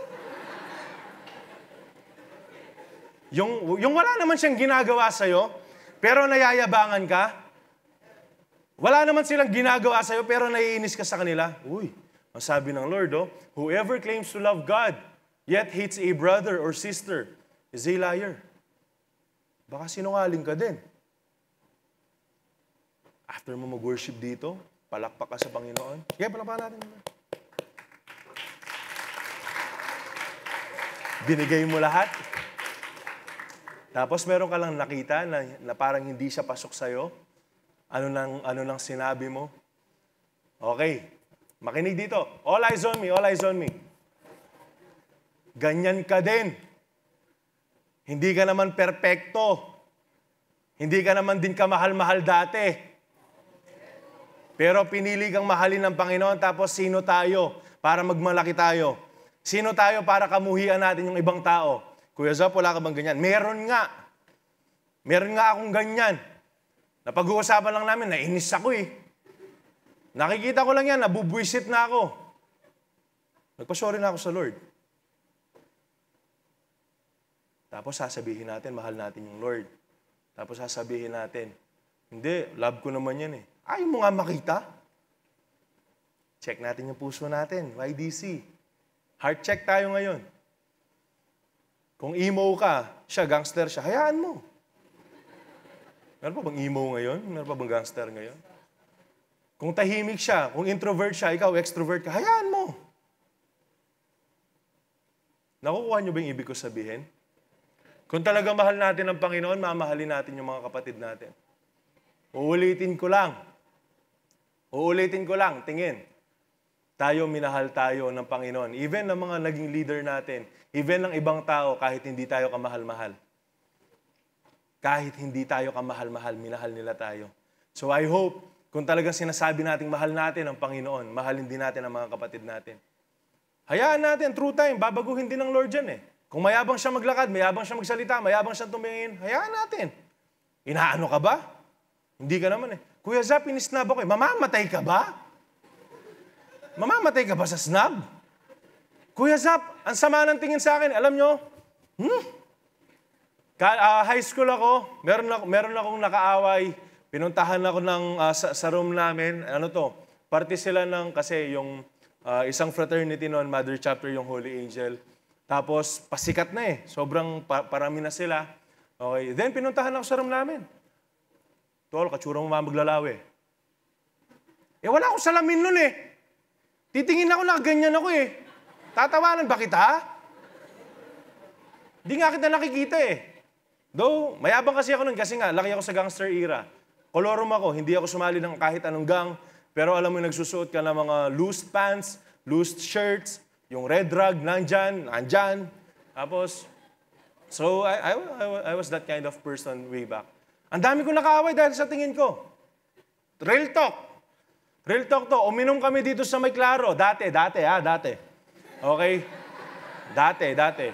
Yung wala naman siyang ginagawa sa'yo, pero nayayabangan ka. Wala naman silang ginagawa sa'yo, pero naiinis ka sa kanila. Uy, ang sabi ng Lord, whoever claims to love God, yet hates a brother or sister, is a liar. Baka sinungaling ka din. After mo mag-worship dito, palakpak ka sa Panginoon. Sige, palakpakan natin. Binigay mo lahat. Tapos meron ka lang nakita na parang hindi siya pasok sa'yo. Ano nang sinabi mo? Okay. Makinig dito. All eyes on me, all eyes on me. Ganyan ka din. Hindi ka naman perpekto. Hindi ka naman din kamahal-mahal dati. Pero pinili kang mahalin ng Panginoon, tapos sino tayo para magmalaki tayo? Sino tayo para kamuhian natin yung ibang tao? Kuya Zap, wala ka bang ganyan? Meron nga. Meron nga akong ganyan. Napag-uusapan lang namin, nainis ako Nakikita ko lang yan, nabubwisit na ako. Nagpasorry na ako sa Lord. Tapos sasabihin natin, mahal natin yung Lord. Tapos sasabihin natin, hindi, love ko naman yan eh. Ayaw mo nga makita? Check natin yung puso natin, YDC. Heart check tayo ngayon. Kung emo ka, siya, gangster siya, hayaan mo. Meron pa bang emo ngayon? Meron pa bang gangster ngayon? Kung tahimik siya, kung introvert siya, ikaw extrovert ka, hayaan mo. Nakukuha niyo ba yung ibig ko sabihin? Kung talaga mahal natin ang Panginoon, mamahalin natin yung mga kapatid natin. Uulitin ko lang. Tingin. Tayo, minahal tayo ng Panginoon. Even ng mga naging leader natin, even ng ibang tao, kahit hindi tayo kamahal-mahal. Kahit hindi tayo kamahal-mahal, minahal nila tayo. So I hope, kung talagang sinasabi nating mahal natin ang Panginoon, mahalin din natin ang mga kapatid natin. Hayaan natin, through time, babaguhin din ng Lord yan eh. Kung mayabang siya maglakad, mayabang siya magsalita, mayabang siya tumingin, hayaan natin. Inaano ka ba? Hindi ka naman eh. Kuya Zap, inisnab ako eh. Mamamatay ka ba? Mamamatay ka ba sa snub? Kuya Zap, ang sama ng tingin sa akin. Alam nyo, high school ako, meron akong nakaaway. Pinuntahan ako sa room namin. Ano to? Parte sila ng, kasi yung isang fraternity noon, Mother Chapter, yung Holy Angel. Tapos, pasikat na eh. Sobrang parami na sila. Okay. Then, pinuntahan ako sa room namin. Tol, katsura mo maglalawi. Eh, wala akong salamin nun eh. Titingin ako, nakaganyan ako eh. Tatawanan ba kita? Di nga kita nakikita eh. Though, mayabang kasi ako nun kasi nga, laki ako sa gangster era. Kolorum ako, hindi ako sumali ng kahit anong gang. Pero alam mo, nagsusuot ka ng mga loose pants, loose shirts, yung red rag, nandyan. Tapos, so I was that kind of person way back. Ang dami kong nakaaway dahil sa tingin ko. Real talk. Real talk to. Uminom kami dito sa May Claro. Dati. Okay? Dati.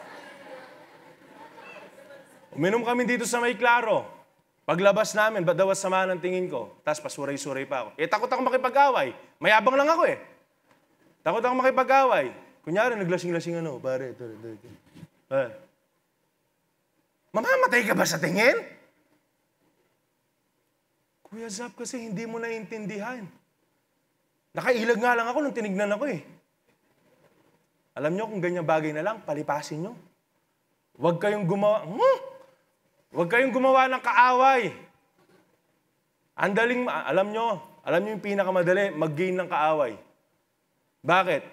Uminom kami dito sa May Claro. Paglabas namin, ba't daw sama ng tingin ko? Tapos pasuray-suray pa ako. Eh, takot ako makipag-away. Mayabang lang ako eh. Takot ako makipag-away. Kunyari, naglasing-lasing ano, pare. Mamamatay ka ba sa tingin? Kuya Zap, kasi hindi mo naiintindihan. Nakailag nga lang ako nung tinignan ako eh. Alam nyo, kung ganyan bagay na lang, palipasin nyo. Huwag kayong gumawa ng kaaway. Andaling, alam nyo yung pinakamadali, mag-gain ng kaaway. Bakit?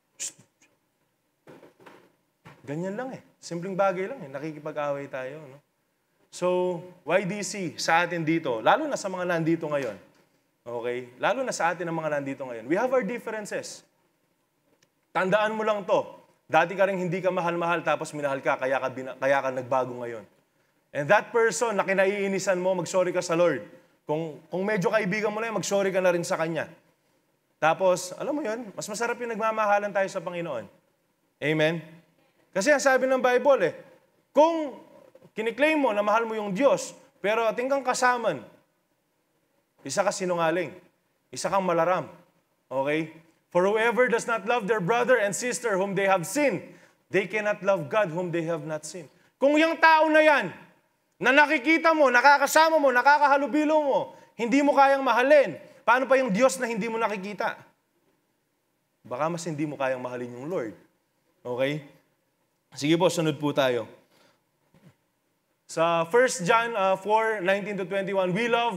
Ganyan lang eh. Simpleng bagay lang eh. Nakikipag-away tayo. No? So, YDC sa atin dito, lalo na sa mga nandito ngayon, okay? Lalo na sa atin ang mga nandito ngayon, we have our differences. Tandaan mo lang to. Dati ka rin hindi ka mahal-mahal tapos minahal ka, kaya ka nagbago ngayon. And that person na kinaiinisan mo, mag-sorry ka sa Lord. Kung medyo kaibigan mo na yun, mag-sorry ka na rin sa Kanya. Tapos, alam mo yun, mas masarap yung nagmamahalan tayo sa Panginoon. Amen? Kasi ang sabi ng Bible eh, kung kiniklaim mo na mahal mo yung Diyos, pero ating kang kasaman, isa ka sinungaling, isa kang malaram. Okay? For whoever does not love their brother and sister whom they have sinned, they cannot love God whom they have not sinned. Kung yung tao na yan, na nakikita mo, nakakasama mo, nakakahalubilo mo, hindi mo kayang mahalin, paano pa yung Diyos na hindi mo nakikita? Baka mas hindi mo kayang mahalin yung Lord. Okay? Sige po, sunod po tayo. Sa 1 John 4:19-21, we love...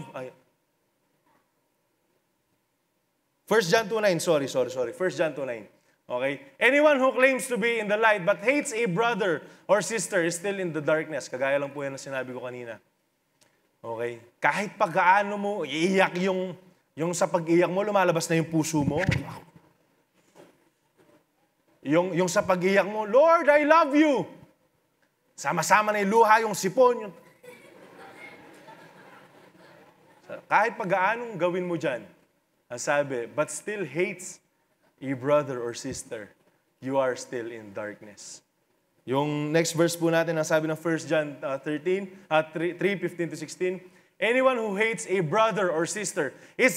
1 John 2:9, sorry. 1 John 2:9. Okay? Anyone who claims to be in the light but hates a brother or sister is still in the darkness. Kagaya lang po yan na sinabi ko kanina. Okay? Kahit pagkaano mo, iiyak yung sa pag-iyak mo, lumalabas na yung puso mo. Yung sa pag-iyak mo, Lord, I love you. Sama-sama na yung luha, yung sipon. Kahit pag-aanong gawin mo dyan, ang sabi, but still hates a brother or sister, you are still in darkness. Yung next verse po natin, ang sabi ng 1 John 3:15-16, anyone who hates a brother or sister is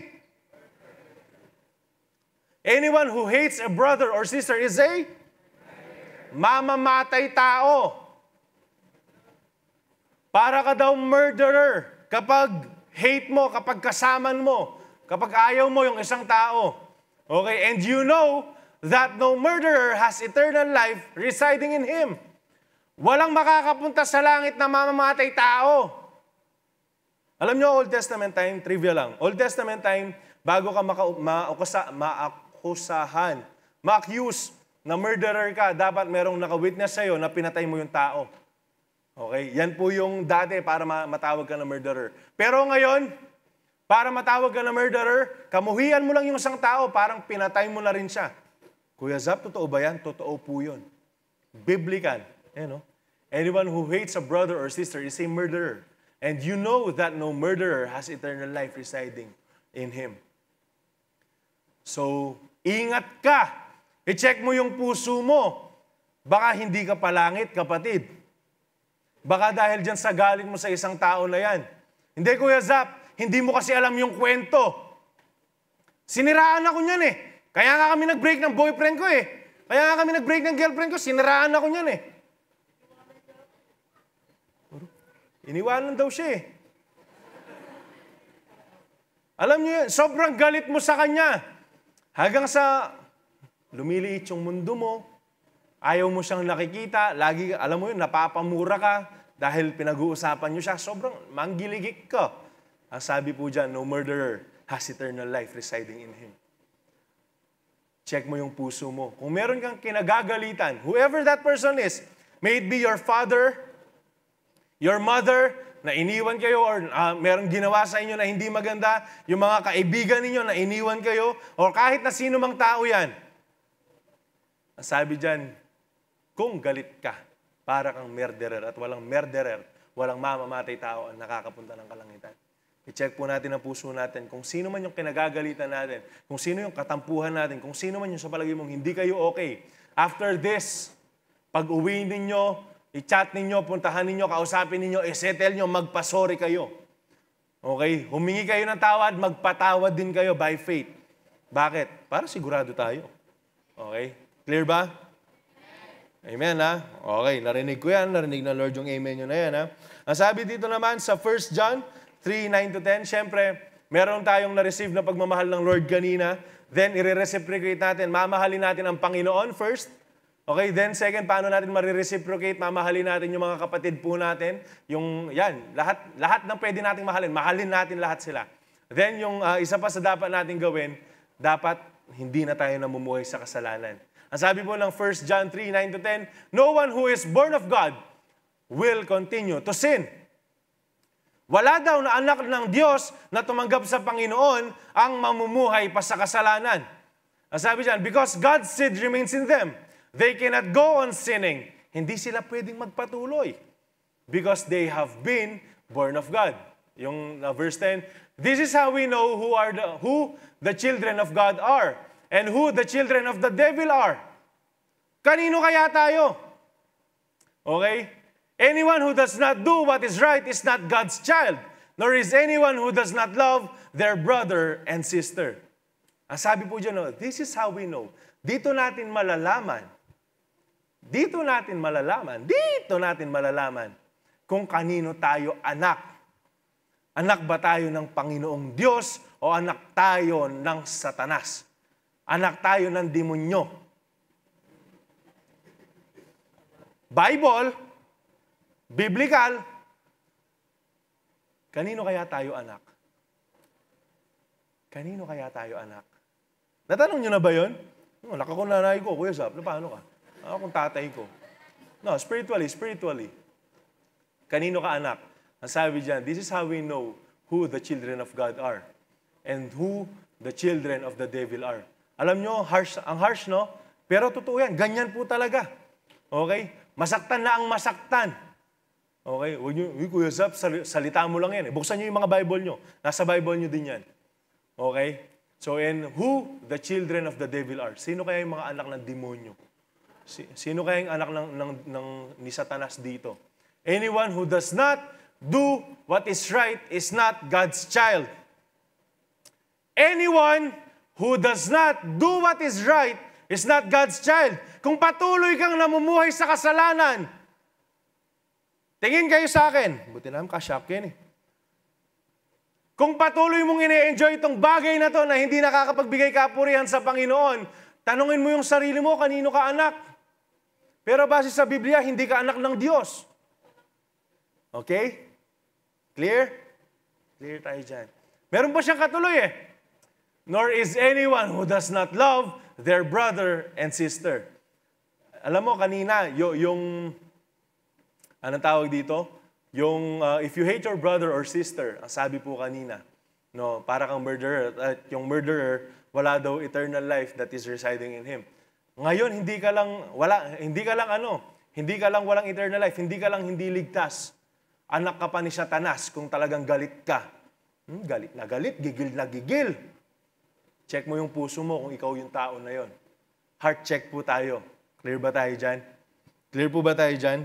anyone who hates a brother or sister is mamamatay tao. Para ka daw murderer kapag hate mo, kapag kasaman mo, kapag ayaw mo yung isang tao. Okay? And you know that no murderer has eternal life residing in him. Walang makakapunta sa langit na mamamatay tao. Alam nyo, Old Testament time, trivia lang. Old Testament time, bago ka ma-accuse na murderer ka, dapat merong naka-witness sa'yo na pinatay mo yung tao. Okay? Yan po yung dati para matawag ka na murderer. Pero ngayon, para matawag ka na murderer, kamuhian mo lang yung isang tao, parang pinatay mo na rin siya. Kuya Zap, totoo ba yan? Totoo po yun. Biblical. You know? Anyone who hates a brother or sister is a murderer. And you know that no murderer has eternal life residing in him. So, ingat ka. I-check mo yung puso mo. Baka hindi ka palangit, kapatid. Baka dahil dyan sa galing mo sa isang tao na yan. Hindi, Kuya Zap, hindi mo kasi alam yung kwento. Siniraan ako niyan eh. Kaya nga kami nag-break ng boyfriend ko eh. Kaya nga kami nag-break ng girlfriend ko, siniraan ako niyan eh. Iniwanan daw siya eh. Alam niyo yun, sobrang galit mo sa kanya. Hanggang sa lumiliit yung mundo mo, ayaw mo siyang nakikita, lagi, alam mo yun, napapamura ka dahil pinag-uusapan niyo siya, sobrang manggiligik ka. Ang sabi po dyan, no murderer has eternal life residing in him. Check mo yung puso mo. Kung meron kang kinagagalitan, whoever that person is, may it be your father, your mother, na iniwan kayo, or merong ginawa sa inyo na hindi maganda, yung mga kaibigan ninyo na iniwan kayo, or kahit na sino mang tao yan. Ang sabi dyan, kung galit ka, para kang murderer, at walang murderer, walang mamamatay tao ang nakakapunta ng kalangitan. I-check po natin ang puso natin, kung sino man yung kinagagalitan natin, kung sino yung katampuhan natin, kung sino man yung sa palagay mong hindi kayo okay. After this, pag uwi ninyo, i-chat ninyo, puntahan ninyo, kausapin ninyo, i-settle nyo, magpasorry kayo. Okay? Humingi kayo ng tawad, magpatawad din kayo by faith. Bakit? Para sigurado tayo. Okay? Clear ba? Amen, ha? Okay, narinig ko yan. Narinig na Lord yung amen nyo na yan, ha? Ang sabi dito naman sa 1 John 3:9-10, syempre, meron tayong na-receive na pagmamahal ng Lord kanina. Then, i-reciprocate natin. Mamahalin natin ang Panginoon first. Okay, then second, paano natin ma-reciprocate? Mamahalin natin yung mga kapatid po natin. Yung, yan, lahat ng pwede nating mahalin. Mahalin natin lahat sila. Then, yung isa pa sa dapat natin gawin, dapat hindi na tayo namumuhay sa kasalanan. Ang sabi po ng 1 John 3:9-10, no one who is born of God will continue to sin. Wala daw na anak ng Diyos na tumanggap sa Panginoon ang mamumuhay pa sa kasalanan. Ang sabi dyan, because God's seed remains in them, they cannot go on sinning. Hindi sila pwedeng magpatuloy because they have been born of God. Yung verse 10, this is how we know who the children of God are and who the children of the devil are. Kanino kaya tayo? Okay? Anyone who does not do what is right is not God's child, nor is anyone who does not love their brother and sister. Ang sabi po dyan, this is how we know. Dito natin malalaman kung kanino tayo anak. Anak ba tayo ng Panginoong Diyos o anak tayo ng Satanas? Anak tayo ng demonyo. Bible, biblical, kanino kaya tayo anak? Kanino kaya tayo anak? Natanong nyo na ba yun? Anak ako nanay ko, Kuya Zap, paano ka? Akong tatay ko. No, spiritually. Kanino ka anak? Ang sabi dyan, this is how we know who the children of God are and who the children of the devil are. Alam nyo, ang harsh, no? Pero totoo yan, ganyan po talaga. Okay? Masaktan na ang masaktan. Okay? Huwag nyo, Kuya Zap, salita mo lang yan. Buksan nyo yung mga Bible nyo. Nasa Bible nyo din yan. Okay? So, and who the children of the devil are? Sino kaya yung mga anak ng demonyo? Sino kaya yung anak ni Satanas dito? Anyone who does not do what is right is not God's child. Anyone who does not do what is right is not God's child. Kung patuloy kang namumuhay sa kasalanan, Tingin kayo sa akin. Buti naman, ka-shock yan eh. Kung patuloy mong ine-enjoy itong bagay na to na hindi nakakapagbigay kapurihan sa Panginoon, tanungin mo yung sarili mo, kanino ka anak? Pero base sa Biblia, hindi ka anak ng Diyos. Okay? Clear? Clear tayo dyan. Meron pa siyang katuloy eh. Nor is anyone who does not love their brother and sister. Alam mo, kanina, anong tawag dito? Yung, if you hate your brother or sister, ang sabi po kanina, no, para kang murderer. At yung murderer, wala daw eternal life that is residing in him. Ngayon, hindi ka lang walang eternal life, hindi ka lang hindi ligtas. Anak ka pa ni Satanas kung talagang galit ka. Galit na galit, gigil na gigil. Check mo yung puso mo kung ikaw yung tao na yon. Heart check po tayo. Clear ba tayo dyan? Clear po ba tayo dyan?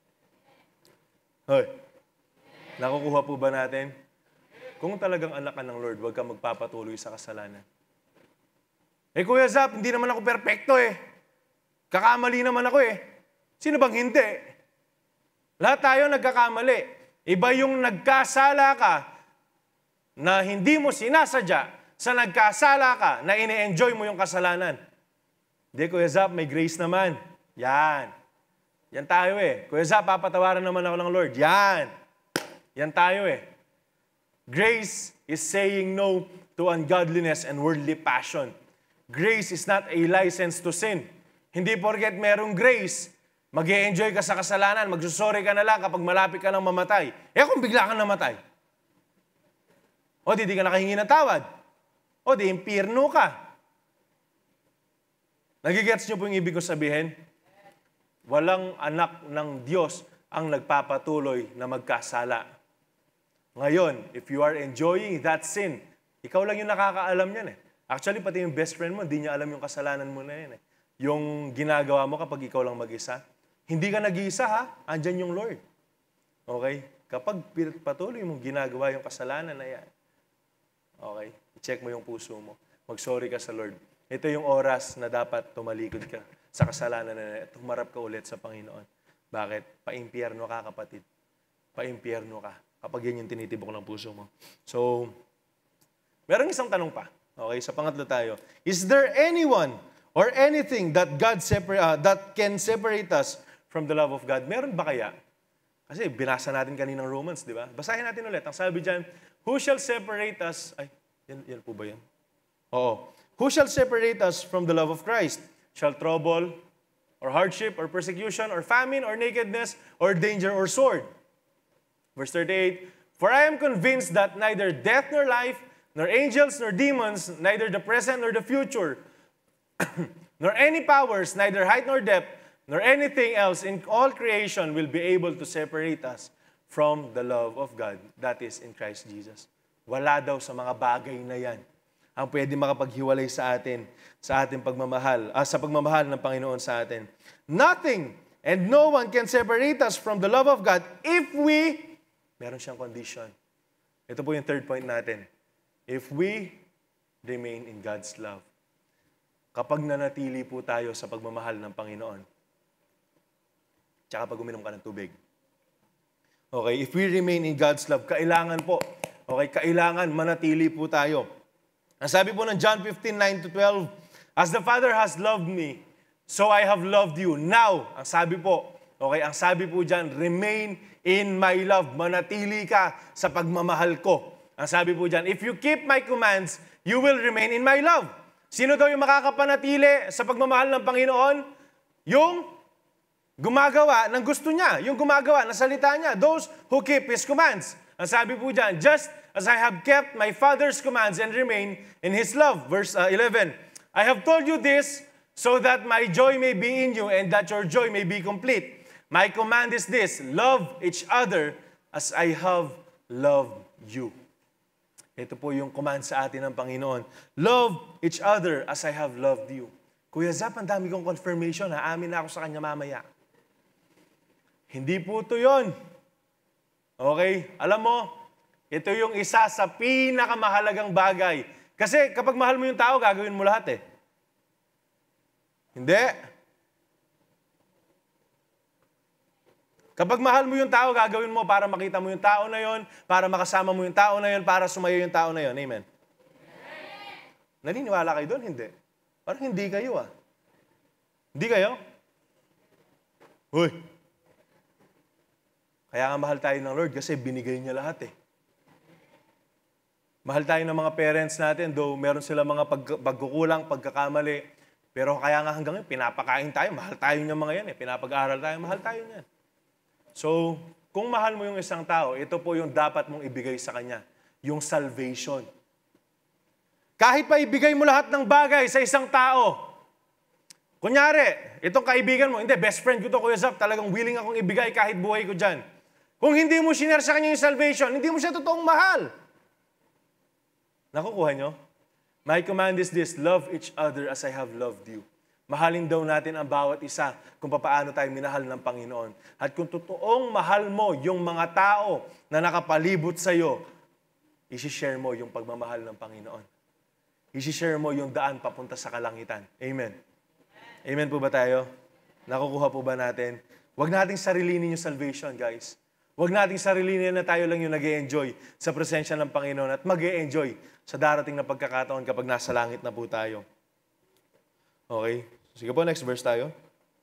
Hoy, nakukuha po ba natin? Kung talagang anak ka ng Lord, huwag ka magpapatuloy sa kasalanan. Kuya Zap, hindi naman ako perpekto eh. Kakamali naman ako eh. Sino bang hindi? Lahat tayo nagkakamali. Iba yung nagkasala ka na hindi mo sinasadya sa nagkasala ka na ine-enjoy mo yung kasalanan. Hindi, Kuya Zap, may grace naman. Yan. Yan tayo eh. Kuya Zap, papatawaran naman ako ng Lord. Yan. Yan tayo eh. Grace is saying no to ungodliness and worldly passion. Grace is not a license to sin. Hindi porket merong grace, mag-e-enjoy ka sa kasalanan, magsusorry ka na lang kapag malapit ka nang mamatay. Kung bigla kang namatay, o di ka nakahingi ng tawad, o di impyerno ka. Nagigets niyo po yung ibig ko sabihin? Walang anak ng Diyos ang nagpapatuloy na magkasala. Ngayon, if you are enjoying that sin, ikaw lang yung nakakaalam yan eh. Actually, pati yung best friend mo, hindi niya alam yung kasalanan mo na yan eh. Yung ginagawa mo kapag ikaw lang mag-isa. Hindi ka nag-iisa ha, andyan yung Lord. Okay? Kapag patuloy mong ginagawa yung kasalanan na yan, okay, check mo yung puso mo. Mag-sorry ka sa Lord. Ito yung oras na dapat tumalikod ka sa kasalanan na yan. Tumarap ka ulit sa Panginoon. Bakit? Pa-impyerno ka, kapatid. Pa-impyerno ka. Kapag yan yung tinitibok ng puso mo. So, merong isang tanong pa. Okay, sa pangatlo tayo. Is there anyone or anything that that can separate us from the love of God? Meron ba kaya? Kasi binasa natin kaninang Romans, di ba? Basahin natin ulit. Ang sabi dyan, who shall separate us? Ay, yan po ba yan? Oo. Who shall separate us from the love of Christ? Shall trouble, or hardship, or persecution, or famine, or nakedness, or danger, or sword? Verse 38, for I am convinced that neither death nor life, nor angels nor demons, neither the present nor the future, nor any powers, neither height nor depth, nor anything else in all creation will be able to separate us from the love of God that is in Christ Jesus. Wala daw sa mga bagay na yan ang pwede makapaghiwalay sa ating pagmamahal, sa pagmamahal ng Panginoon sa atin. Nothing and no one can separate us from the love of God if we, meron siyang condition. Ito po yung third point natin. If we remain in God's love. Kapag nanatili po tayo sa pagmamahal ng Panginoon. Tsaka pag uminom ka ng tubig. Okay, if we remain in God's love, kailangan po, kailangan manatili po tayo. Ang sabi po ng John 15:9-12, as the Father has loved me, so I have loved you. Now, ang sabi po dyan, remain in my love. Manatili ka sa pagmamahal ko. Ang sabi po dyan, if you keep my commands, you will remain in my love. Sino daw yung makakapanatili sa pagmamahal ng Panginoon? Yung gumagawa ng gusto niya. Yung gumagawa ng salita niya. Those who keep His commands. Ang sabi po dyan, just as I have kept my Father's commands and remain in His love. Verse 11, I have told you this so that my joy may be in you and that your joy may be complete. My command is this, love each other as I have loved you. Ito po yung command sa atin ng Panginoon. Love each other as I have loved you. Kuya Zap, ang dami kong confirmation. Aamin na ako sa kanya mamaya. Hindi po ito yun. Okay? Alam mo, ito yung isa sa pinakamahalagang bagay. Kasi kapag mahal mo yung tao, gagawin mo lahat eh. Hindi. Kapag mahal mo yung tao, gagawin mo para makita mo yung tao na yon, para makasama mo yung tao na yon, para sumayo yung tao na yon. Amen? Naniniwala kayo doon? Hindi. Parang hindi kayo Hindi kayo? Uy! Kaya nga mahal tayo ng Lord kasi binigay niya lahat Mahal tayo ng mga parents natin, though meron sila mga pagkukulang, pagkakamali. Pero kaya nga hanggang ngayon, pinapakain tayo. Mahal tayo ng mga yan Pinapag-aaral tayo, mahal tayo niyan. So, kung mahal mo yung isang tao, ito po yung dapat mong ibigay sa kanya. Yung salvation. Kahit pa ibigay mo lahat ng bagay sa isang tao. Kunyari, itong kaibigan mo, hindi, best friend ko to, Kuya Zap, talagang willing akong ibigay kahit buhay ko dyan. Kung hindi mo shinare sa kanya yung salvation, hindi mo siya totoong mahal. Nakukuha nyo? My command is this, love each other as I have loved you. Mahalin daw natin ang bawat isa kung paano tayo minahal ng Panginoon. At kung totoong mahal mo yung mga tao na nakapalibot sa iyo, isi-share mo yung pagmamahal ng Panginoon. Isi-share mo yung daan papunta sa kalangitan. Amen. Amen po ba tayo? Nakukuha po ba natin? Huwag nating sarilinin yung salvation, guys. Huwag nating sarilinin na tayo lang yung nag-e-enjoy sa presensya ng Panginoon at mag-e-enjoy sa darating na pagkakataon kapag nasa langit na po tayo. Okay? Sige po, next verse tayo.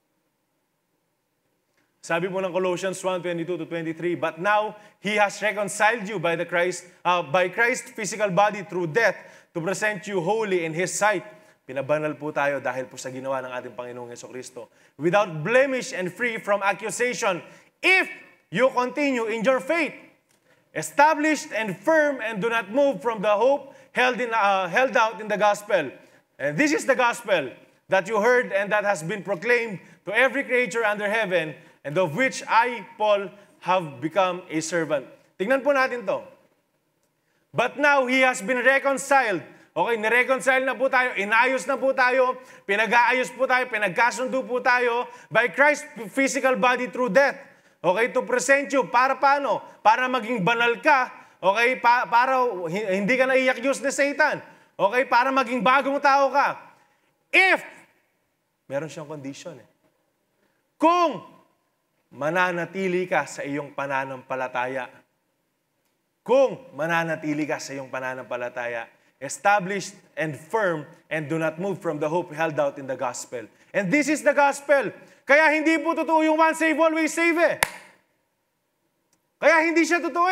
Sabi po ng Colossians 1:22-23, but now He has reconciled you by Christ's physical body through death to present you holy in His sight. Pinabanal po tayo dahil po sa ginawa ng ating Panginoong Jesucristo. Without blemish and free from accusation, if you continue in your faith, established and firm and do not move from the hope held out in the gospel. And this is the gospel that you heard and that has been proclaimed to every creature under heaven, and of which I, Paul, have become a servant. Tingnan po natin to. But now He has been reconciled. Okay, nireconcile na po tayo, inayos na po tayo, pinag-aayos po tayo, pinagkasundo po tayo by Christ's physical body through death. Okay, to present you. Para paano? Para maging banal ka. Okay, para hindi ka naiyak-use ni Satan. Okay, para maging bagong tao ka. If, meron siyang condition Kung mananatili ka sa iyong pananampalataya. Kung mananatili ka sa iyong pananampalataya, established and firm and do not move from the hope held out in the gospel. And this is the gospel. Kaya hindi po totoo yung once save, always save Kaya hindi siya totoo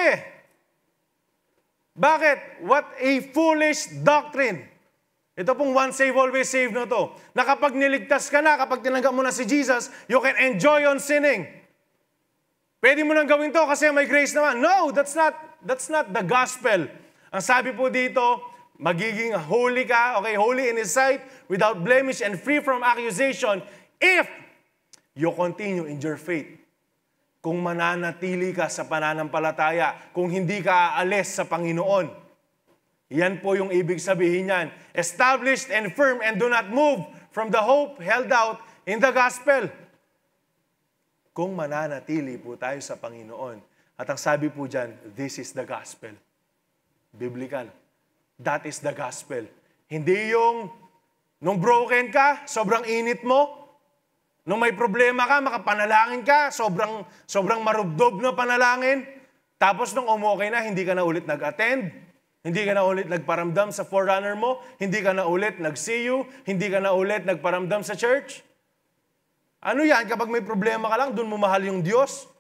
Bakit? What a foolish doctrine. Ito pong once save, always save na to. Na kapag niligtas ka na, kapag tinanggap mo na si Jesus, you can enjoy on sinning. Pwede mo nang gawin to kasi may grace naman. No, that's not the gospel. Ang sabi po dito, magiging holy ka, okay, holy in His sight, without blemish and free from accusation, if you continue in your faith. Kung mananatili ka sa pananampalataya, kung hindi ka aalis sa Panginoon. Yan po yung ibig sabihin niyan. Established and firm and do not move from the hope held out in the gospel. Kung mananatili po tayo sa Panginoon. At ang sabi po dyan, this is the gospel. Biblical. That is the gospel. Hindi yung, nung broken ka, sobrang init mo. Nung may problema ka, makapanalangin ka, sobrang marubdob na panalangin. Tapos nung umokay na, hindi ka na ulit nag-attend. Hindi ka na ulit nagparamdam sa forerunner mo. Hindi ka na ulit nag-see you. Hindi ka na ulit nagparamdam sa church. Ano yan? Kapag may problema ka lang, doon mo mahal yung Diyos.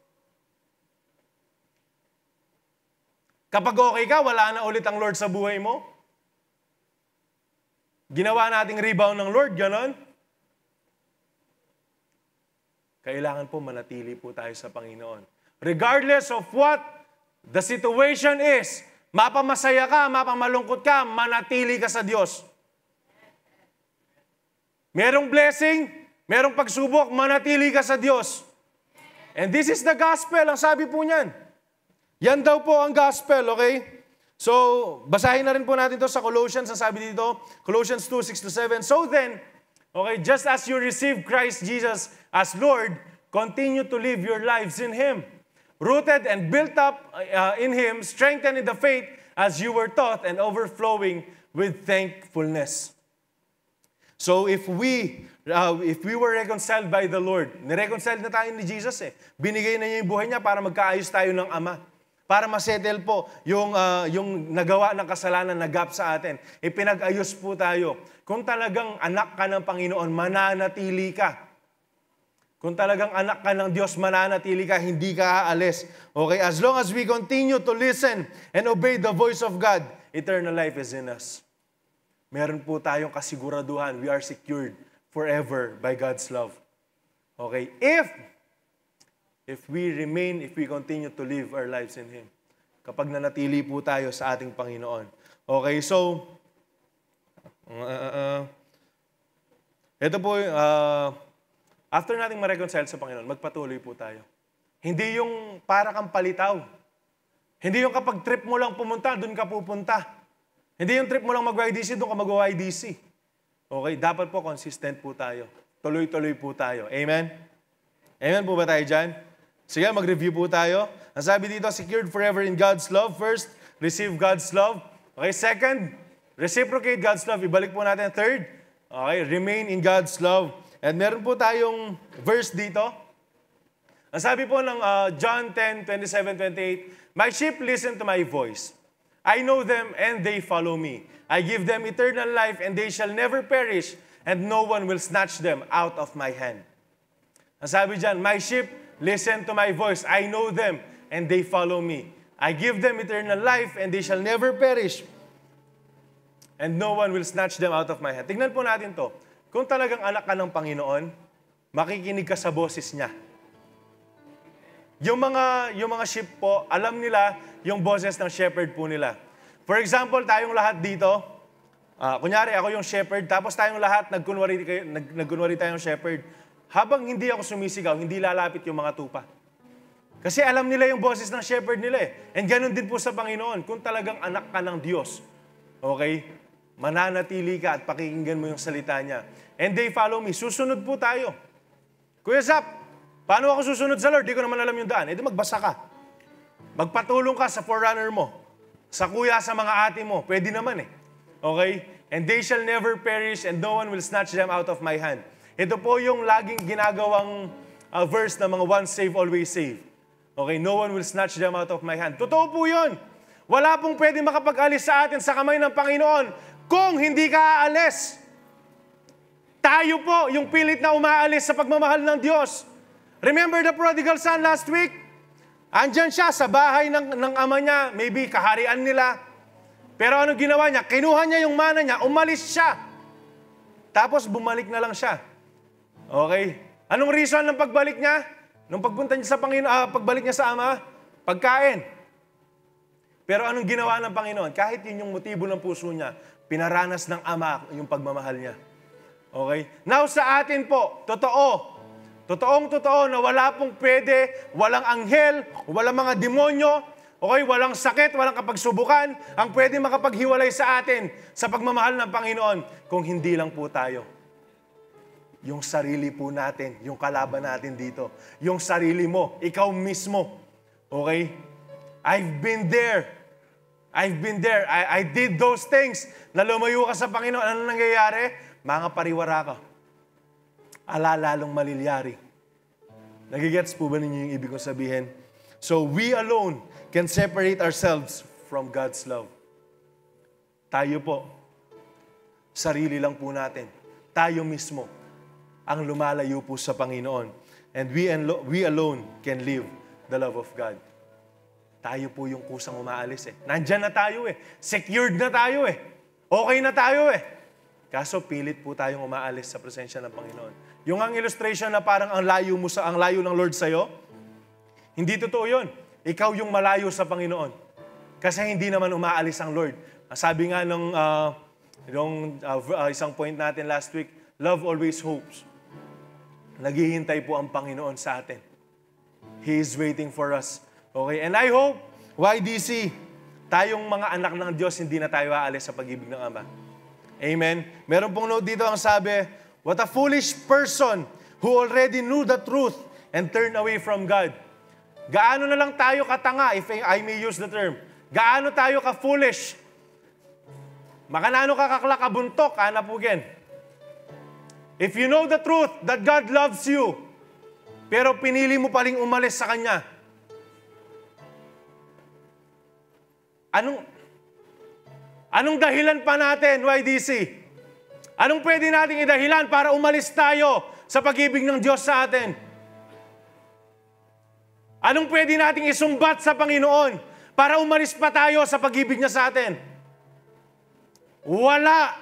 Kapag okay ka, wala na ulit ang Lord sa buhay mo. Ginawa nating rebound ng Lord, ganon. Kailangan po manatili po tayo sa Panginoon. Regardless of what the situation is, mapamasaya ka, mapamalungkot ka, manatili ka sa Diyos. Merong blessing, merong pagsubok, manatili ka sa Diyos. And this is the gospel, ang sabi po niyan. Yan daw po ang gospel, okay? So, basahin na rin po natin to sa Colossians, ang sabi dito, Colossians 2:6-7. So then, okay, just as you receive Christ Jesus as Lord, continue to live your lives in Him. Rooted and built up in Him, strengthened in the faith as you were taught, and overflowing with thankfulness. So if we if we were reconciled by the Lord, nireconcile na tayo ni Jesus eh. Binigay na niya yung buhay niya para magkaayos tayo ng Ama. Para masettle po yung nagawa ng kasalanan na gap sa atin. Ipinag-ayos po tayo. Kung talagang anak ka ng Panginoon, mananatili ka. Kung talagang anak ka ng Diyos, mananatili ka, hindi ka aalis. Okay? As long as we continue to listen and obey the voice of God, eternal life is in us. Meron po tayong kasiguraduhan. We are secured forever by God's love. Okay? If we continue to live our lives in Him. Kapag nanatili po tayo sa ating Panginoon. Okay, so, ito po, after nating ma-reconcile sa Panginoon, magpatuloy po tayo. Hindi yung para kang palitaw. Hindi yung kapag trip mo lang pumunta, doon ka pupunta. Hindi yung trip mo lang mag-YDC, doon ka mag-YDC. Okay, dapat po consistent po tayo. Tuloy-tuloy po tayo. Amen? Amen po ba tayo dyan? Sige, mag-review po tayo. Ang sabi dito, secured forever in God's love. First, receive God's love. Okay, second, reciprocate God's love. Ibalik po natin. Third, okay, remain in God's love. And meron po tayong verse dito. Ang sabi po ng John 10:27-28, my sheep listen to my voice. I know them and they follow me. I give them eternal life and they shall never perish and no one will snatch them out of my hand. Ang sabi dyan, my sheep listen to my voice. I know them, and they follow me. I give them eternal life, and they shall never perish. And no one will snatch them out of my hand. Tingnan po natin to. Kung talagang anak ka ng Panginoon, makikinig ka sa boses niya. Yung mga sheep po, alam nila yung boses ng shepherd po nila. For example, tayong lahat dito, kunyari ako yung shepherd, tapos tayong lahat nagkunwari tayong shepherd. Habang hindi ako sumisigaw, hindi lalapit yung mga tupa. Kasi alam nila yung boses ng shepherd nila eh. And ganun din po sa Panginoon. Kung talagang anak ka ng Diyos, okay, mananatili ka at pakikinggan mo yung salita niya. And they follow me. Susunod po tayo. Kuya Zap, paano ako susunod sa Lord? Di ko naman alam yung daan. Edi magbasa ka. Magpatulong ka sa forerunner mo. Sa kuya, sa mga ate mo. Pwede naman eh. Okay? And they shall never perish and no one will snatch them out of my hand. Ito po yung laging ginagawang verse na mga once save, always save. Okay, no one will snatch them out of my hand. Totoo po yun. Wala pong pwede makapag-alis sa atin sa kamay ng Panginoon kung hindi ka aalis. Tayo po yung pilit na umaalis sa pagmamahal ng Diyos. Remember the prodigal son last week? Andyan siya sa bahay ng ama niya, maybe kaharian nila. Pero ano ginawa niya? Kinuha niya yung mana niya, umalis siya. Tapos bumalik na lang siya. Okay? Anong reason ng pagbalik niya? Nung pagpunta niya sa Panginoon, pagbalik niya sa Ama? Pagkain. Pero anong ginawa ng Panginoon? Kahit yun yung motibo ng puso niya, pinaranas ng Ama yung pagmamahal niya. Okay? Now sa atin po, totoong-totoo na wala pong pwede, walang anghel, walang mga demonyo, okay? Walang sakit, walang kapagsubukan, ang pwede makapaghiwalay sa atin sa pagmamahal ng Panginoon kung hindi lang po tayo. Yung sarili po natin, yung kalaban natin dito. Yung sarili mo, ikaw mismo. Okay? I've been there. I did those things. Na lumayo ka sa Panginoon, ano nangyayari? Mga pariwara ka. Lalong malilyari. Nagigets po ba ninyo yung ibig kong sabihin? So we alone can separate ourselves from God's love. Tayo po, sarili lang po natin. Tayo mismo ang lumalayo po sa Panginoon. And we alone can live the love of God. Tayo po yung kusang umaalis eh. Nandyan na tayo eh. Secured na tayo eh. Okay na tayo eh. Kaso pilit po tayong umaalis sa presensya ng Panginoon. Yung ang illustration na parang ang layo ng Lord sa'yo, hindi totoo yun. Ikaw yung malayo sa Panginoon. Kasi hindi naman umaalis ang Lord. Sabi nga nung isang point natin last week, love always hopes. Naghihintay po ang Panginoon sa atin. He is waiting for us. Okay? And I hope, YDC, tayong mga anak ng Diyos, hindi na tayo aalis sa pag-ibig ng Ama. Amen? Meron pong note dito ang sabi, what a foolish person who already knew the truth and turned away from God. Gaano na lang tayo katanga, if I may use the term. Gaano tayo ka-foolish. Makanano ka kaklakabuntok, anapugin. If you know the truth that God loves you, pero pinili mo paling umalis sa Kanya, anong dahilan pa natin, YDC? Anong pwede nating idahilan para umalis tayo sa pag-ibig ng Diyos sa atin? Anong pwede nating isumbat sa Panginoon para umalis pa tayo sa pag-ibig niya sa atin? Wala.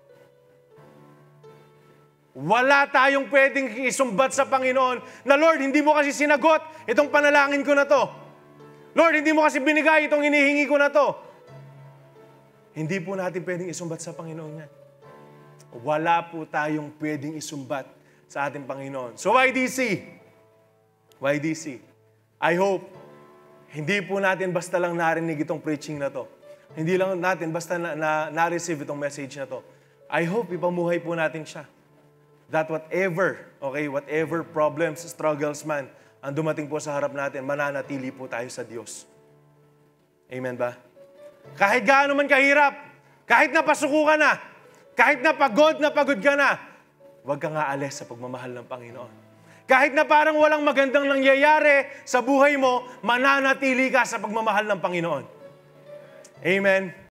Wala tayong pwedeng isumbat sa Panginoon na, Lord, hindi mo kasi sinagot itong panalangin ko na to. Lord, hindi mo kasi binigay itong hinihingi ko na to. Hindi po natin pwedeng isumbat sa Panginoon yan. Wala po tayong pwedeng isumbat sa ating Panginoon. So YDC, I hope, hindi po natin basta lang narinig itong preaching na to. Hindi lang natin basta na-receive itong message na to. I hope ipamuhay po natin siya. That whatever problems, struggles man, ang dumating po sa harap natin, mananatili po tayo sa Diyos. Amen ba? Kahit gaano man kahirap, kahit napasuko ka na, kahit na pagod ka na, huwag kang aalis sa pagmamahal ng Panginoon. Kahit na parang walang magandang nangyayari sa buhay mo, mananatili ka sa pagmamahal ng Panginoon. Amen.